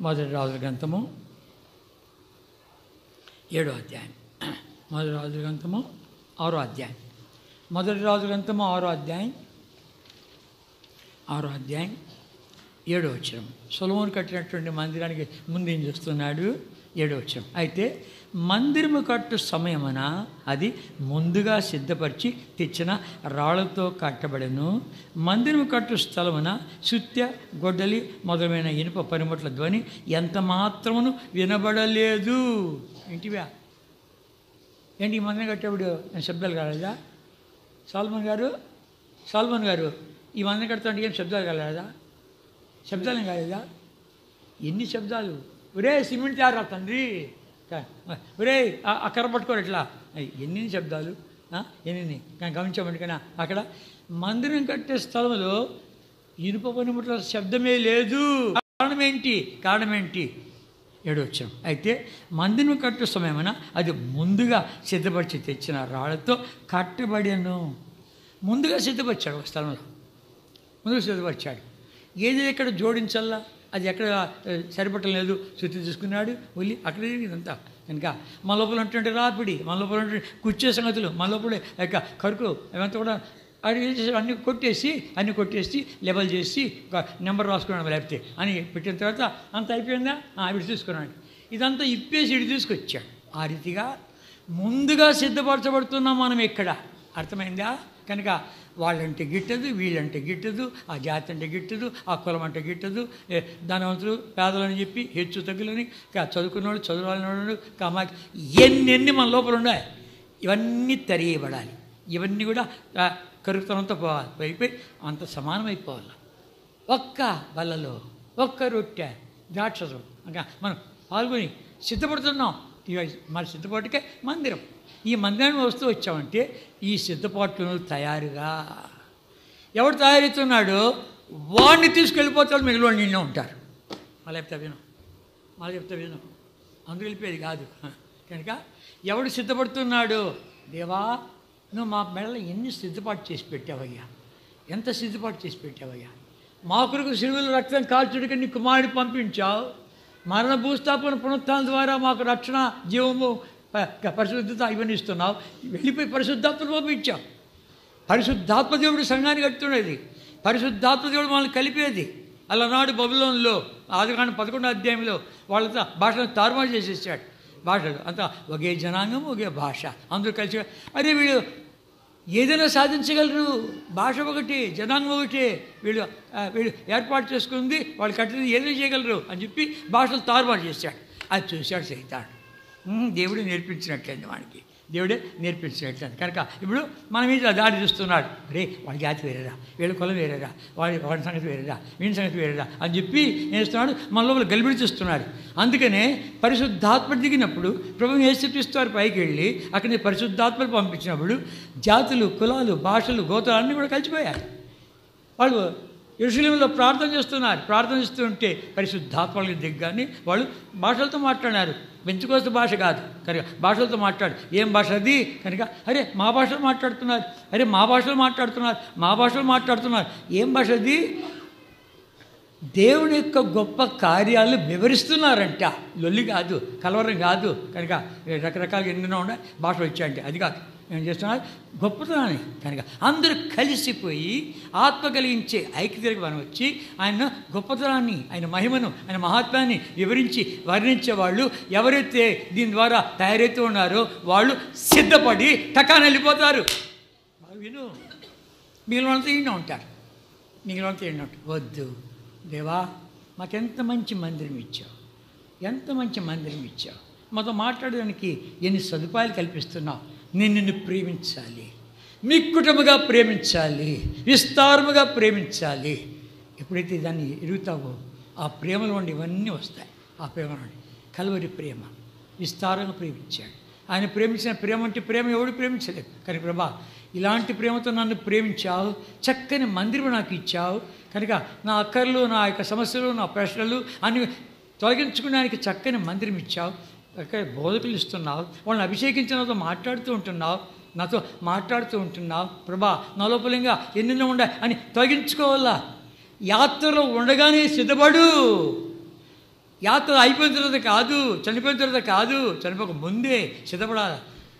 [SPEAKER 1] 7వ అధ్యాయం, మొదటి రాజుల గ్రంథము 6వ అధ్యాయం, మొదటి రాజుల గ్రంథము 6వ అధ్యాయం 7వ వచనం. సొలొమోను కట్టినటువంటి మందిరానికి ముందు ఏం చేస్తున్నాడు? 7వ వచనం. అయితే మందిరము కట్టు సమయమున అది ముందుగా సిద్ధపరిచి తెచ్చిన రాళ్లతో కట్టబడెను. మందిరము కట్టు స్థలమున సుత్య, గొడ్డలి మొదలైన ఇనుప పనిముట్ల ధ్వని ఎంత మాత్రమును వినబడలేదు. ఏంటివా? ఏంటి ఈ మందిరం కట్టేప్పుడు శబ్దాలు కాలేదా? సాల్మన్ గారు ఈ మందిరం కడుతుంటే ఏం శబ్దాలు కాలేదా? శబ్దాలు కాలేదా? ఎన్ని శబ్దాలు! ఒరే సిమెంట్ తయారా తండ్రి, ఒరే అక్కర పట్టుకోరు ఎట్లా, ఎన్ని శబ్దాలు, ఎన్ని గమనించమండి. కానీ అక్కడ మందిరం కట్టే స్థలంలో ఇనుప పనిముట్ల శబ్దమే లేదు. కారణం ఏంటి? 7వ వచనం. అయితే మందిరం కట్టు సమయమున అది ముందుగా సిద్ధపరిచి తెచ్చిన రాళ్లతో కట్టబడెను. ముందుగా సిద్ధపరిచాడు, ఒక స్థలంలో ముందుగా సిద్ధపరిచాడు. ఏది ఎక్కడ జోడించాలా, అది ఎక్కడ సరిపట్టం లేదు, శుద్ధి తీసుకున్నాడు, వెళ్ళి అక్కడ ఇదంతా. కనుక మన లోపల ఉన్నటువంటి రాపిడి, మన లోపల ఉన్నటువంటి కూర్చే సంగతులు, మన లోపల యొక్క కరుకు అవంతా కూడా అన్నీ కొట్టేసి లెవెల్ చేసి ఒక నెంబర్ రాసుకున్నాడు, లేకపోతే అని పెట్టిన తర్వాత అంత అయిపోయిందా, ఇప్పుడు తీసుకున్నాడు. ఇదంతా ఇప్పేసి ఇటు తీసుకొచ్చాడు. ఆ రీతిగా ముందుగా సిద్ధపరచబడుతున్నాం మనం ఇక్కడ. అర్థమైందా? కనుక వాళ్ళంటే గిట్టదు, వీళ్ళంటే గిట్టదు, ఆ జాతి అంటే గిట్టదు, ఆ కులం అంటే గిట్టదు, ధనవంతులు పేదలని చెప్పి హెచ్చు తగ్గులని, చదువుకున్నవాడు చదువురాలినవాడు కామాకి ఎన్ని మన లోపల ఉన్నాయి. ఇవన్నీ తెలియబడాలి. ఇవన్నీ కూడా కరుకుతనంతో పోయిపోయి అంత సమానమైపోవాలి. ఒక్క బల్లలో ఒక్క రొట్టె ద్రాక్షసం ఇంకా మనం పాల్గొని సిద్ధపడుతున్నాం. మన సిద్ధపాటుకే మందిరం. ఈ మందిరాన్ని వస్తూ వచ్చామంటే ఈ సిద్ధపాట్లు తయారుగా ఎవడు తయారవుతున్నాడో వాడిని తీసుకెళ్ళిపోతాడు, మిగిలిన వాళ్ళు నిన్నే ఉంటారు. మళ్ళీ చెప్తా విను అందుకు వెళ్ళిపోయేది కాదు. కనుక ఎవడు సిద్ధపడుతున్నాడో, దేవా నువ్వు మా మెడలో ఎన్ని సిద్ధపాటు చేసి పెట్టావయ్యా, ఎంత సిద్ధపాటు చేసి పెట్టావయ్యా. మా కొరకు సిలువలో రక్తం కాల్చుడికి నీ కుమారుడు పంపించావు. మరణ భూస్థాపన పునరుత్థానం ద్వారా మాకు రక్షణ, జీవము, పరిశుద్ధత ఇవన్నీ ఇస్తున్నావు. వెళ్ళిపోయి పరిశుద్ధాత్మను పంపించావు. పరిశుద్ధాత్మ దేవుడు సంఘాన్ని కడుతున్నది. పరిశుద్ధాత్మ దేవుడు మనల్ని కలిపేది. అలనాడు బబులోనులో ఆదికాండం 11వ అధ్యాయంలో వాళ్ళతో భాషను తారుమారు చేసేసాడు. భాషలు అంతా ఒకే జనాంగం, ఒకే భాష, అందరూ కలిసి అరే వీళ్ళు ఏదైనా సాధించగలరు. భాష ఒకటి, జనాంగం ఒకటి, వీళ్ళు ఏర్పాటు చేసుకుంది, వాళ్ళు కట్టింది ఏదైనా చేయగలరు అని చెప్పి భాషలు తారుమారు చేశాడు. అది చూశాడు సైతాను. దేవుడే నేర్పించినట్లయింది వాడికి, దేవుడే నేర్పించినట్లయింది. కనుక ఇప్పుడు మన మీద దాడి చూస్తున్నాడు. రే వాడి జాతి వేరేరా, వీళ్ళ కులం వేరేరా, వాడి సంగతి వేరేరా, వీని సంగతి వేరేరా అని చెప్పి ఏం చేస్తున్నాడు, మన లోపల గలిబిడి చూస్తున్నాడు. అందుకనే పరిశుద్ధాత్మ దిగినప్పుడు ప్రభువుని యేసుక్రీస్తు వారి పైకి వెళ్ళి అక్కడి పరిశుద్ధాత్మను పంపించినప్పుడు జాతులు, కులాలు, భాషలు, గోత్రాలు అన్నీ కూడా కలిసిపోయారు. వాళ్ళు యెరూషలేములో ప్రార్థన చేస్తున్నారు. ప్రార్థన చేస్తుంటే పరిశుద్ధాత్మలకు దిగ్గానే వాళ్ళు భాషలతో మాట్లాడారు. పెంచుకోస్త భాష కాదు కనుక భాషలతో మాట్లాడు. ఏం భాష అది కనుక అరే మా భాషలో మాట్లాడుతున్నారు, అరే మా భాషలో మాట్లాడుతున్నారు, మా భాషలో మాట్లాడుతున్నారు. ఏం భాష అది? దేవుని యొక్క గొప్ప కార్యాలు వివరిస్తున్నారంట. లొల్లి కాదు, కలవరం కాదు. కనుక రకరకాలుగా ఎన్నో ఉన్నాయి భాషలు వచ్చాయంటే అది కాదు. ఏం చేస్తున్నారు? గొప్పతనాన్ని కనుక అందరూ కలిసిపోయి ఆత్మ కలిగించే ఐక్యతకి మనం వచ్చి ఆయన గొప్పతనాన్ని, ఆయన మహిమను, ఆయన మహాత్మ్యాన్ని వివరించి వర్ణించేవాళ్ళు ఎవరైతే దీని ద్వారా తయారైతూ ఉన్నారో వాళ్ళు సిద్ధపడి టకాని వెళ్ళిపోతారు. విను, మిగిలినంతా ఈయన ఉంటారు. వద్దు దేవా మాకెంత మంచి మందిరం ఇచ్చావు, ఎంత మంచి మందిరం ఇచ్చావు, మాతో మాట్లాడడానికి ఎన్ని సదుపాయాలు కల్పిస్తున్నావు. నేను నిన్ను ప్రేమించాలి, మిక్కుటముగా ప్రేమించాలి, విస్తారముగా ప్రేమించాలి. ఎప్పుడైతే దాన్ని ఎరుగుతావో ఆ ప్రేమలో నుండి ఇవన్నీ వస్తాయి. ఆ ప్రేమ నుండి కలువరి ప్రేమ, విస్తారంగా ప్రేమించాడు. ఆయన ప్రేమించిన ప్రేమ అంటే ప్రేమ ఎవడు ప్రేమించలేదు. కానీ ప్రభా ఇలాంటి ప్రేమతో నన్ను ప్రేమించావు, చక్కని మందిరం నాకు ఇచ్చావు. కనుక నా అక్కర్లు, నా యొక్క సమస్యలు, నా ప్రశ్నలు అన్ని తొలగించుకోవడానికి చక్కని మందిరం ఇచ్చావు. అక్కడ బోధకులు ఇస్తున్నావు, వాళ్ళని అభిషేకించిన నాతో మాట్లాడుతూ ఉంటున్నావు. ప్రభా నా లోపలంగా ఎన్నెన్నో ఉండ అని తొలగించుకోవాలా. యాత్రలో ఉండగానే సిద్ధపడు. యాత్ర అయిపోయిన తర్వాత కాదు, చనిపోయిన తర్వాత కాదు, చనిపోక ముందే సిద్ధపడాలి.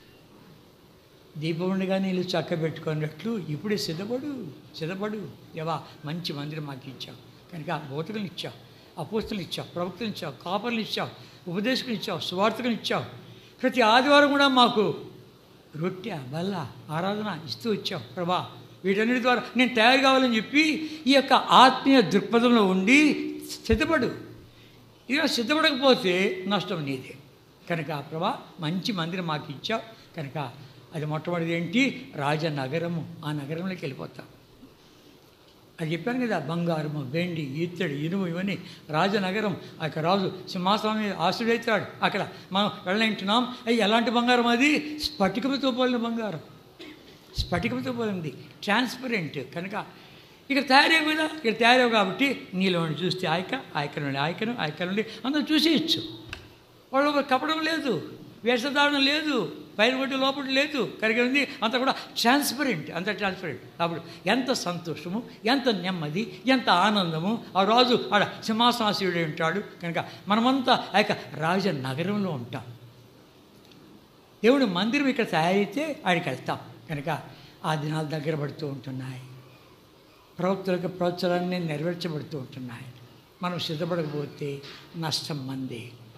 [SPEAKER 1] దీపం ఉండగానే ఇల్లు చక్క పెట్టుకున్నట్లు ఇప్పుడే సిద్ధపడు. దేవా మంచి మందిరం మాకు ఇచ్చావు. కనుక బోధకులను ఇచ్చావు, అపోస్తులను ఇచ్చావు, ప్రవక్తలు ఇచ్చావు, కాపర్లు ఇచ్చావు, ఉపదేశకులు ఇచ్చావు, సువార్తకులు ఇచ్చావు. ప్రతి ఆదివారం కూడా మాకు రొట్టె, బల్ల, ఆరాధన ఇస్తూ వచ్చావు. ప్రభా వీటన్నిటి ద్వారా నేను తయారు కావాలని చెప్పి ఈ యొక్క ఆత్మీయ దృక్పథంలో ఉండి సిద్ధపడు. ఇలా సిద్ధపడకపోతే నష్టం నీదే. కనుక ప్రభా మంచి మందిరం మాకు ఇచ్చావు. కనుక అది మొట్టమొదటిది ఏంటి? రాజనగరము. ఆ నగరంలోకి వెళ్ళిపోతాం. అది చెప్పాను కదా, బంగారము, వెండి, ఇత్తడి, ఇనుము ఇవన్నీ రాజనగరం. ఆ యొక్క రాజు సింహాసనం మీద ఆశుడవుతాడు. అక్కడ మనం వెళ్ళంటున్నాం. ఎలాంటి బంగారం అది? స్ఫటికముతో పోలిన బంగారం, స్ఫటికంతో పోలింది, ట్రాన్స్పరెంట్. కనుక ఇక్కడ తయారవు కదా, ఇక్కడ తయారవు కాబట్టి నీలో చూస్తే ఆయక నుండి అందరూ చూసేయచ్చు. వాళ్ళు కపడం లేదు, వేషధారణ లేదు, పైన కొట్టి లోపల లేదు. కనుక ఉంది అంతా కూడా ట్రాన్స్పరెంట్, అంత ట్రాన్స్పరెంట్. అప్పుడు ఎంత సంతోషము, ఎంత నెమ్మది, ఎంత ఆనందము. ఆ రాజు ఆడ సింహాసనాసీయుడే ఉంటాడు. కనుక మనమంతా ఆ యొక్క రాజనగరంలో ఉంటాం. దేవుడు మందిరం ఇక్కడ తయారైతే ఆడికి వెళ్తాం. కనుక ఆ దినాలు దగ్గర పడుతూ ఉంటున్నాయి. ప్రవక్తలకు ప్రోత్సాహాన్ని నెరవేర్చబడుతూ ఉంటున్నాయి. మనం సిద్ధపడకపోతే నష్టం మంది.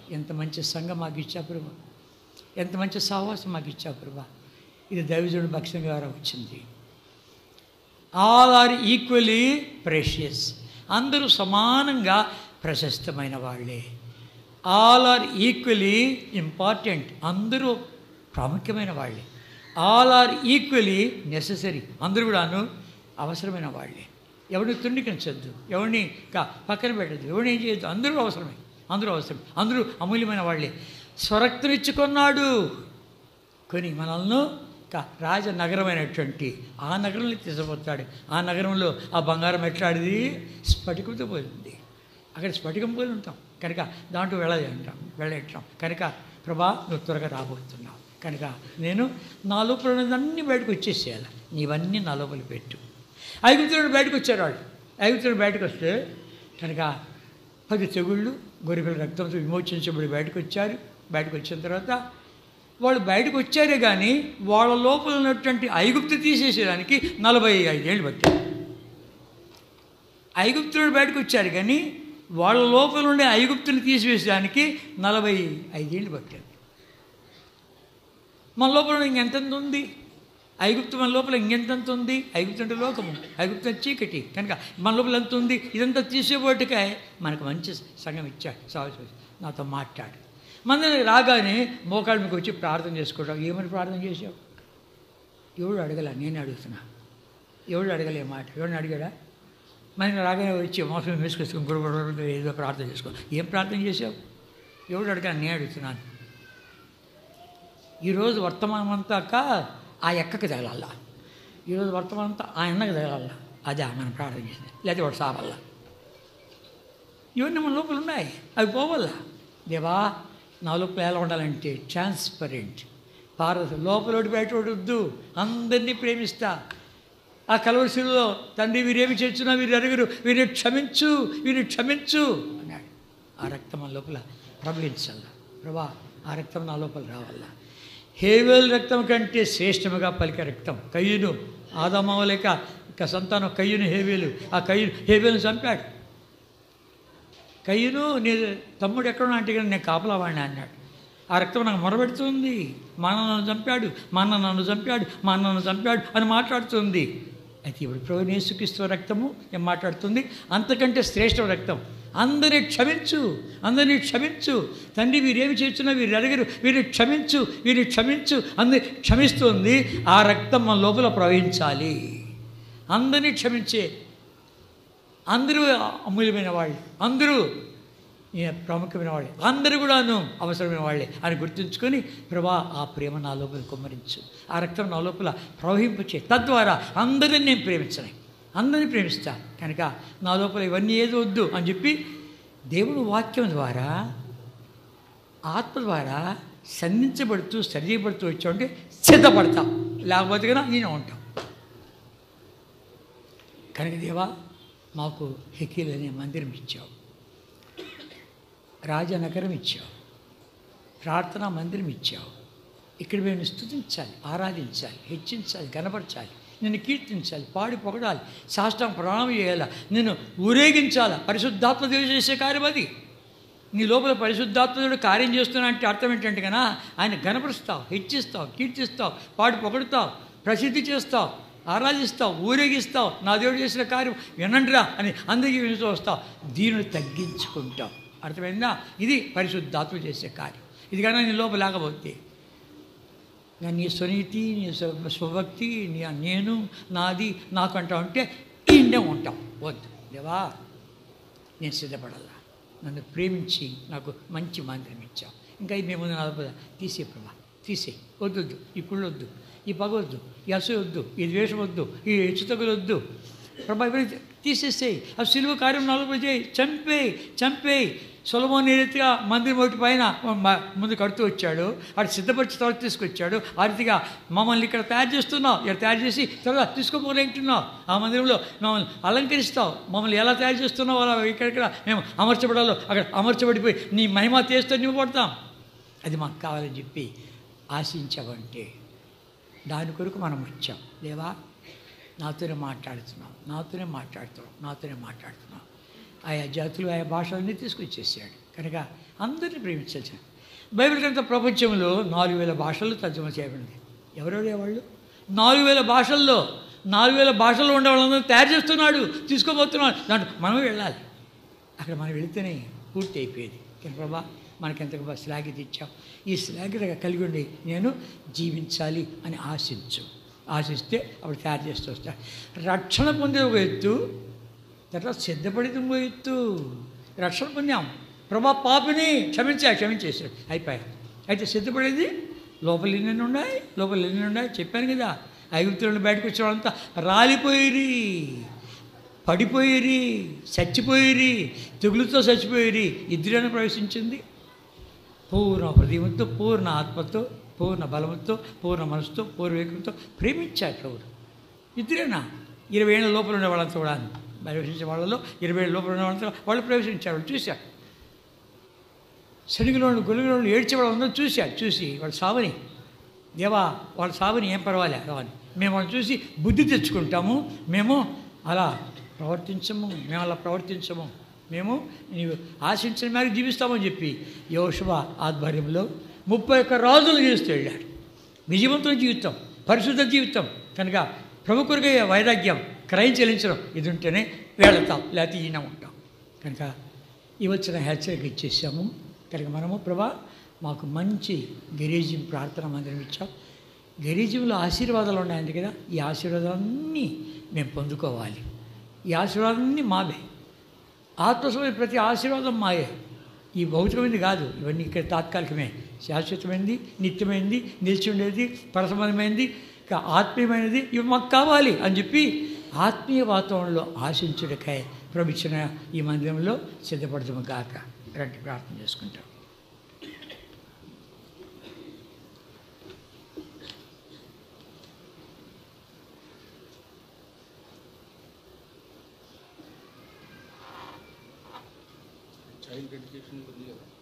[SPEAKER 1] ఎంత మంచి సంఘం మాకు ఇచ్చావు ప్రభా, ఎంత మంచి సహవాసం మాకు ఇచ్చావు ప్రభా. ఇది దైవజనుడు భక్ష్యం ద్వారా వచ్చింది. ఆల్ ఆర్ ఈక్వలీ ప్రెషియస్, అందరూ సమానంగా ప్రశస్తమైన వాళ్ళే. ఆల్ ఆర్ ఈక్వలీ ఇంపార్టెంట్, అందరూ ప్రాముఖ్యమైన వాళ్ళే. ఆల్ ఆర్ ఈక్వలీ నెససరీ, అందరూ కూడాను అవసరమైన వాళ్ళే. ఎవరిని తుండికించద్దు, ఎవరిని పక్కన పెట్టద్దు, ఎవరిని ఏం చేయొద్దు, అందరూ అవసరమే, అందరూ అవసరం, అందరూ అమూల్యమైన వాళ్ళే. స్వరక్తనిచ్చుకున్నాడు కొని మనల్ని రాజనగరమైనటువంటి ఆ నగరంలో తీసుకుపోతాడు. ఆ నగరంలో ఆ బంగారం ఎట్లాడిది, స్ఫటికంతో పోయింది. అక్కడ స్ఫటికం పోయి ఉంటాం కనుక దాంట్లో వెళ్ళేటాం కనుక ప్రభా నువ్వు త్వరగా రాబోతున్నావు కనుక నేను నా లోపల ఉన్నదన్నీ బయటకు వచ్చేసేయాలి, నీవన్నీ నా లోపల పెట్టు. ఐగుప్తులను బయటకు వచ్చారు వాళ్ళు. ఐగుప్తులను బయటకు వస్తే కనుక 10 తెగుళ్ళు గొర్రెపిల్ల రక్తంతో విమోచించబడి బయటకు వచ్చారు. బయటకు వచ్చిన తర్వాత వాళ్ళు బయటకు వచ్చారే కానీ వాళ్ళ లోపల ఉన్నటువంటి ఐగుప్తు తీసేసేదానికి 45 ఏళ్ళు పట్టారు. ఐగుప్తులు బయటకు వచ్చారు కానీ వాళ్ళ లోపల ఉండే ఐగుప్తుని తీసివేసేదానికి 45 ఏళ్ళు పట్టారు. మన లోపల ఇంకెంతంత ఉంది, ఐగుప్తు మన లోపల ఇంకెంతంత ఉంది. ఐగుప్తు అంటే లోకము, ఐగుప్తు అంటే చీకటి కనుక మన లోపల ఎంత ఉంది. ఇదంతా తీసేపోటుకాయ మనకు మంచి సంఘం ఇచ్చాడు. సాగు నాతో మాట్లాడు. మన రాగానే మోకాళ్ళ మీకు వచ్చి ప్రార్థన చేసుకోవడం. ఏమని ప్రార్థన చేసావు? ఎవడు అడగల, నేను అడుగుతున్నా. ఎవడు అడగలే మాట, ఎవరిని అడిగాడా? మన రాగానే వచ్చి మోసం వేసుకొచ్చుకుని ఏదో ప్రార్థన చేసుకో. ఏం ప్రార్థన చేసావు? ఎవడు అడగాలి, నేను అడుగుతున్నాను. ఈరోజు వర్తమానం అంతా ఆ ఎక్కకి తగలాల, ఈరోజు వర్తమానం అంతా ఆ ఎన్నకి తగలాల. అదే మనం ప్రార్థన చేసింది. లేకపోతే వాడు సావల్లా. ఇవన్నీ మన లోపల ఉన్నాయి, అవి పోవల్లా. దేవా నా లోపల ఎలా ఉండాలంటే ట్రాన్స్పరెంట్, లోపలోటి బయట వద్దు, అందరినీ ప్రేమిస్తా. ఆ కలవరిశిలో తండ్రి వీరేమి చేస్తున్నా వీరు అడుగురు, వీరిని క్షమించు, వీరిని క్షమించు అన్నాడు. ఆ రక్తం మన లోపల ప్రవహించాల ప్రభా, ఆ రక్తం నా లోపల రావాల. హేబేలు రక్తం కంటే శ్రేష్టముగా పలికే రక్తం. కయ్యూను ఆదామవలేక సంతానం కయ్యూను హేబేలు. ఆ హేబేలును చంపాడు. కయ్యూను నీ తమ్ముడు ఎక్కడున్నా అంటే కానీ నేను కాపలావాడిని అన్నాడు. ఆ రక్తం నాకు మొరబెడుతుంది. మా అన్న నన్ను చంపాడు, మా అన్న నన్ను చంపాడు, మా అన్న నన్ను చంపాడు అని మాట్లాడుతుంది. అయితే ఇప్పుడు ప్రభువు యేసుక్రీస్తు రక్తము ఏం మాట్లాడుతుంది? అంతకంటే శ్రేష్ఠ రక్తం. అందరినీ క్షమించు, అందరినీ క్షమించు తండ్రి, వీరేమి చేస్తున్నా వీరు అడగరు, వీరిని క్షమించు, వీరిని క్షమించు, అందరి క్షమిస్తుంది. ఆ రక్తం మన లోపల ప్రవహించాలి. అందరినీ క్షమించే, అందరూ అమూల్యమైన వాళ్ళు, అందరూ ప్రాముఖ్యమైన వాళ్ళే, అందరూ కూడాను అవసరమైన వాళ్ళే అని గుర్తుంచుకొని ప్రభా ఆ ప్రేమ నా లోపల కుమ్మరించు, ఆ రక్తం నా లోపల ప్రవహింపచే, తద్వారా అందరినీ నేను ప్రేమించను, అందరినీ ప్రేమిస్తా కనుక నా లోపల ఇవన్నీ ఏదో వద్దు అని చెప్పి దేవుడు వాక్యం ద్వారా ఆత్మ ద్వారా సంధించబడుతూ సరిచేయబడుతూ వచ్చామంటే సిద్ధపడతాం, లేకపోతే కన్నా నేను ఉంటాం. కనుక దేవా మాకు హెకీల్ అనే మందిరం ఇచ్చావు, రాజనగరం ఇచ్చావు, ప్రార్థనా మందిరం ఇచ్చావు. ఇక్కడ మేము స్తుతించాలి, ఆరాధించాలి, హెచ్చించాలి, గణపరచాలి, నిన్ను కీర్తించాలి, పాడి పొగడాలి, సాష్టాంగ ప్రణామం చేయాలి, నిన్ను ఊరేగించాలి. పరిశుద్ధాత్మ దేవుడు చేసే కార్యం అది. నీ లోపల పరిశుద్ధాత్మడు కార్యం చేస్తున్నా అంటే అర్థం ఏంటంటే కన్నా ఆయన గణపరుస్తావు, హెచ్చిస్తావు, కీర్తిస్తావు, పాడి పొగడుతావు, ప్రసిద్ధి చేస్తావు, ఆరాధిస్తావు, ఊరేగిస్తావు. నా దేవుడు చేసిన కార్యం వినండిరా అని అందరికీ వినిస్తూ వస్తావు. దీనిని తగ్గించుకుంటావు. అర్థమైందా? ఇది పరిశుద్ధాత్మ చేసే కార్యం. ఇది కానీ నీ లోపల లేకపోతే నీ స్వనీతి, నీ స్వభక్తి, నేను నాది నాకు అంటా ఉంటే ఇండే ఉంటాం. వద్దు దేవా, నేను సిద్ధపడాలా, నన్ను ప్రేమించి నాకు మంచి మందిరం ఇచ్చావు. ఇంకా ఇది మేము నా తీసే ప్రభా, తీసే, వద్దు, ఈ కుళ్ళు వద్దు, ఈ పగ వద్దు, ఈ అసూయ వద్దు, ఈ ద్వేషం వద్దు, ఈ హెచ్చుతగులు వద్దు ప్రభా, ఇవన్నీ తీసేసేయి. ఆ సిలువ కార్యం నలుగురు చేయి, చంపేయి. సొలొమోను ఏ రీతిగా మందిరం ఒకటి పైన ముందు కడుతూ వచ్చాడు, అటు సిద్ధపరిచి తర్వాత తీసుకొచ్చాడు. ఆ రీతిగా మమ్మల్ని ఇక్కడ తయారు చేస్తున్నావు, ఇక్కడ తయారు చేసి తర్వాత తీసుకోపోలేంటున్నావు. ఆ మందిరంలో మమ్మల్ని అలంకరిస్తావు. మమ్మల్ని ఎలా తయారు చేస్తున్నావు అలా ఇక్కడిక్కడ మేము అమర్చబడాలో అక్కడ అమర్చబడిపోయి నీ మహిమ తేస్తూ నింపబడతాం. అది మాకు కావాలని చెప్పి ఆశించావంటే దాని కొరకు మనం వచ్చాం. దేవా నాతోనే మాట్లాడుతున్నాం. ఆయా జాతులు ఆయా భాషలన్నీ తీసుకొచ్చేసాడు. కనుక అందరినీ ప్రేమించాల్సిన బైబిల్ గ్రంథ ప్రపంచంలో 4000 భాషల్లో తర్జుమా చేయబడింది. ఎవరెవరే వాళ్ళు? 4000 భాషల్లో 4000 భాషల్లో ఉండే వాళ్ళందరూ తయారు చేస్తున్నాడు, తీసుకోబోతున్నాడు. దాంట్లో మనం వెళ్ళాలి. అక్కడ మనం వెళితేనే పూర్తి అయిపోయేది. కానీ ప్రభా మనకెంత శ్లాఘ్యత ఇచ్చావు, ఈ శ్లాఘ్యత కలిగి ఉండి నేను జీవించాలి అని ఆశిస్తే అప్పుడు తయారు చేస్తూ వస్తాడు. రక్షణ పొందే ఒక ఎత్తు, తర్వాత సిద్ధపడేది ఇంకో ఎత్తు. రక్షణ పొందాం, ప్రభా పాపిని క్షమించేసాడు, అయిపోయాయి. అయితే సిద్ధపడేది లోపల ఎన్ని ఉన్నాయి చెప్పాను కదా. ఐగుప్తులను బయటకు వచ్చిన వాళ్ళంతా రాలిపోయిరి, పడిపోయిరి, చచ్చిపోయిరి, తెగులుతో చచ్చిపోయిరి. ఇద్దరైనా ప్రవేశించింది పూర్ణ హృదయంతో, పూర్ణ ఆత్మతో, పూర్ణ బలంతో, పూర్ణ మనసుతో, పూర్ణ వేగంతో ప్రేమించారు ప్రభుడు. ఇద్దరేనా? 20 ఏళ్ళ లోపల ఉండే వాళ్ళంతా కూడా ప్రవేశించే వాళ్ళలో 20 ఏళ్ళ లోపల ఉండే వాళ్ళంతా వాళ్ళు ప్రవేశించారు. వాళ్ళు చూశారు. శనిగిలోళ్ళు గొలుగులోళ్ళు ఏడ్చే వాళ్ళందరూ చూసి వాళ్ళు సావని, దేవా వాళ్ళ సావని ఏం పర్వాలే రావని, మేము వాళ్ళని చూసి బుద్ధి తెచ్చుకుంటాము, మేము అలా ప్రవర్తించము, మేము నీవు ఆశించిన మేరకు జీవిస్తామని చెప్పి యెహోషువ ఆధ్వర్యంలో 31 రాజులు జీవిస్తూ వెళ్ళాడు. విజయవంతమైన జీవితం, పరిశుద్ధ జీవితం. కనుక ప్రభు కొరకే వైరాగ్యం, క్రయం చెల్లించడం ఇది ఉంటేనే వెళతాం, లేకపోతే ఈయన ఉంటాం. కనుక ఈ వచ్చిన హెచ్చరిక ఇచ్చేసాము. కనుక మనము ప్రభా మాకు మంచి గెరీజిం ప్రార్థన మందిరం ఇచ్చాం. గెరీజింలో ఆశీర్వాదాలు ఉన్నాయండి కదా, ఈ ఆశీర్వాదాలన్నీ మేము పొందుకోవాలి. ఈ ఆశీర్వాదాలన్నీ మావే. ఆత్మస్వరూపమైన ప్రతి ఆశీర్వాదం మాయే. ఈ భౌతికమైనది కాదు, ఇవన్నీ ఇక్కడ తాత్కాలికమే. శాశ్వతమైనది, నిత్యమైనది, నిలిచి ఉండేది, పరసమమైనది, ఆత్మీయమైనది ఇవి మాకు కావాలి అని చెప్పి ఆత్మీయ వాతావరణంలో ఆశించుడికై ప్రభుత్వ ఈ మందిరంలో సిద్ధపడతాము కాక. రండి ప్రార్థన చేసుకుంటాం.
[SPEAKER 2] Child dedication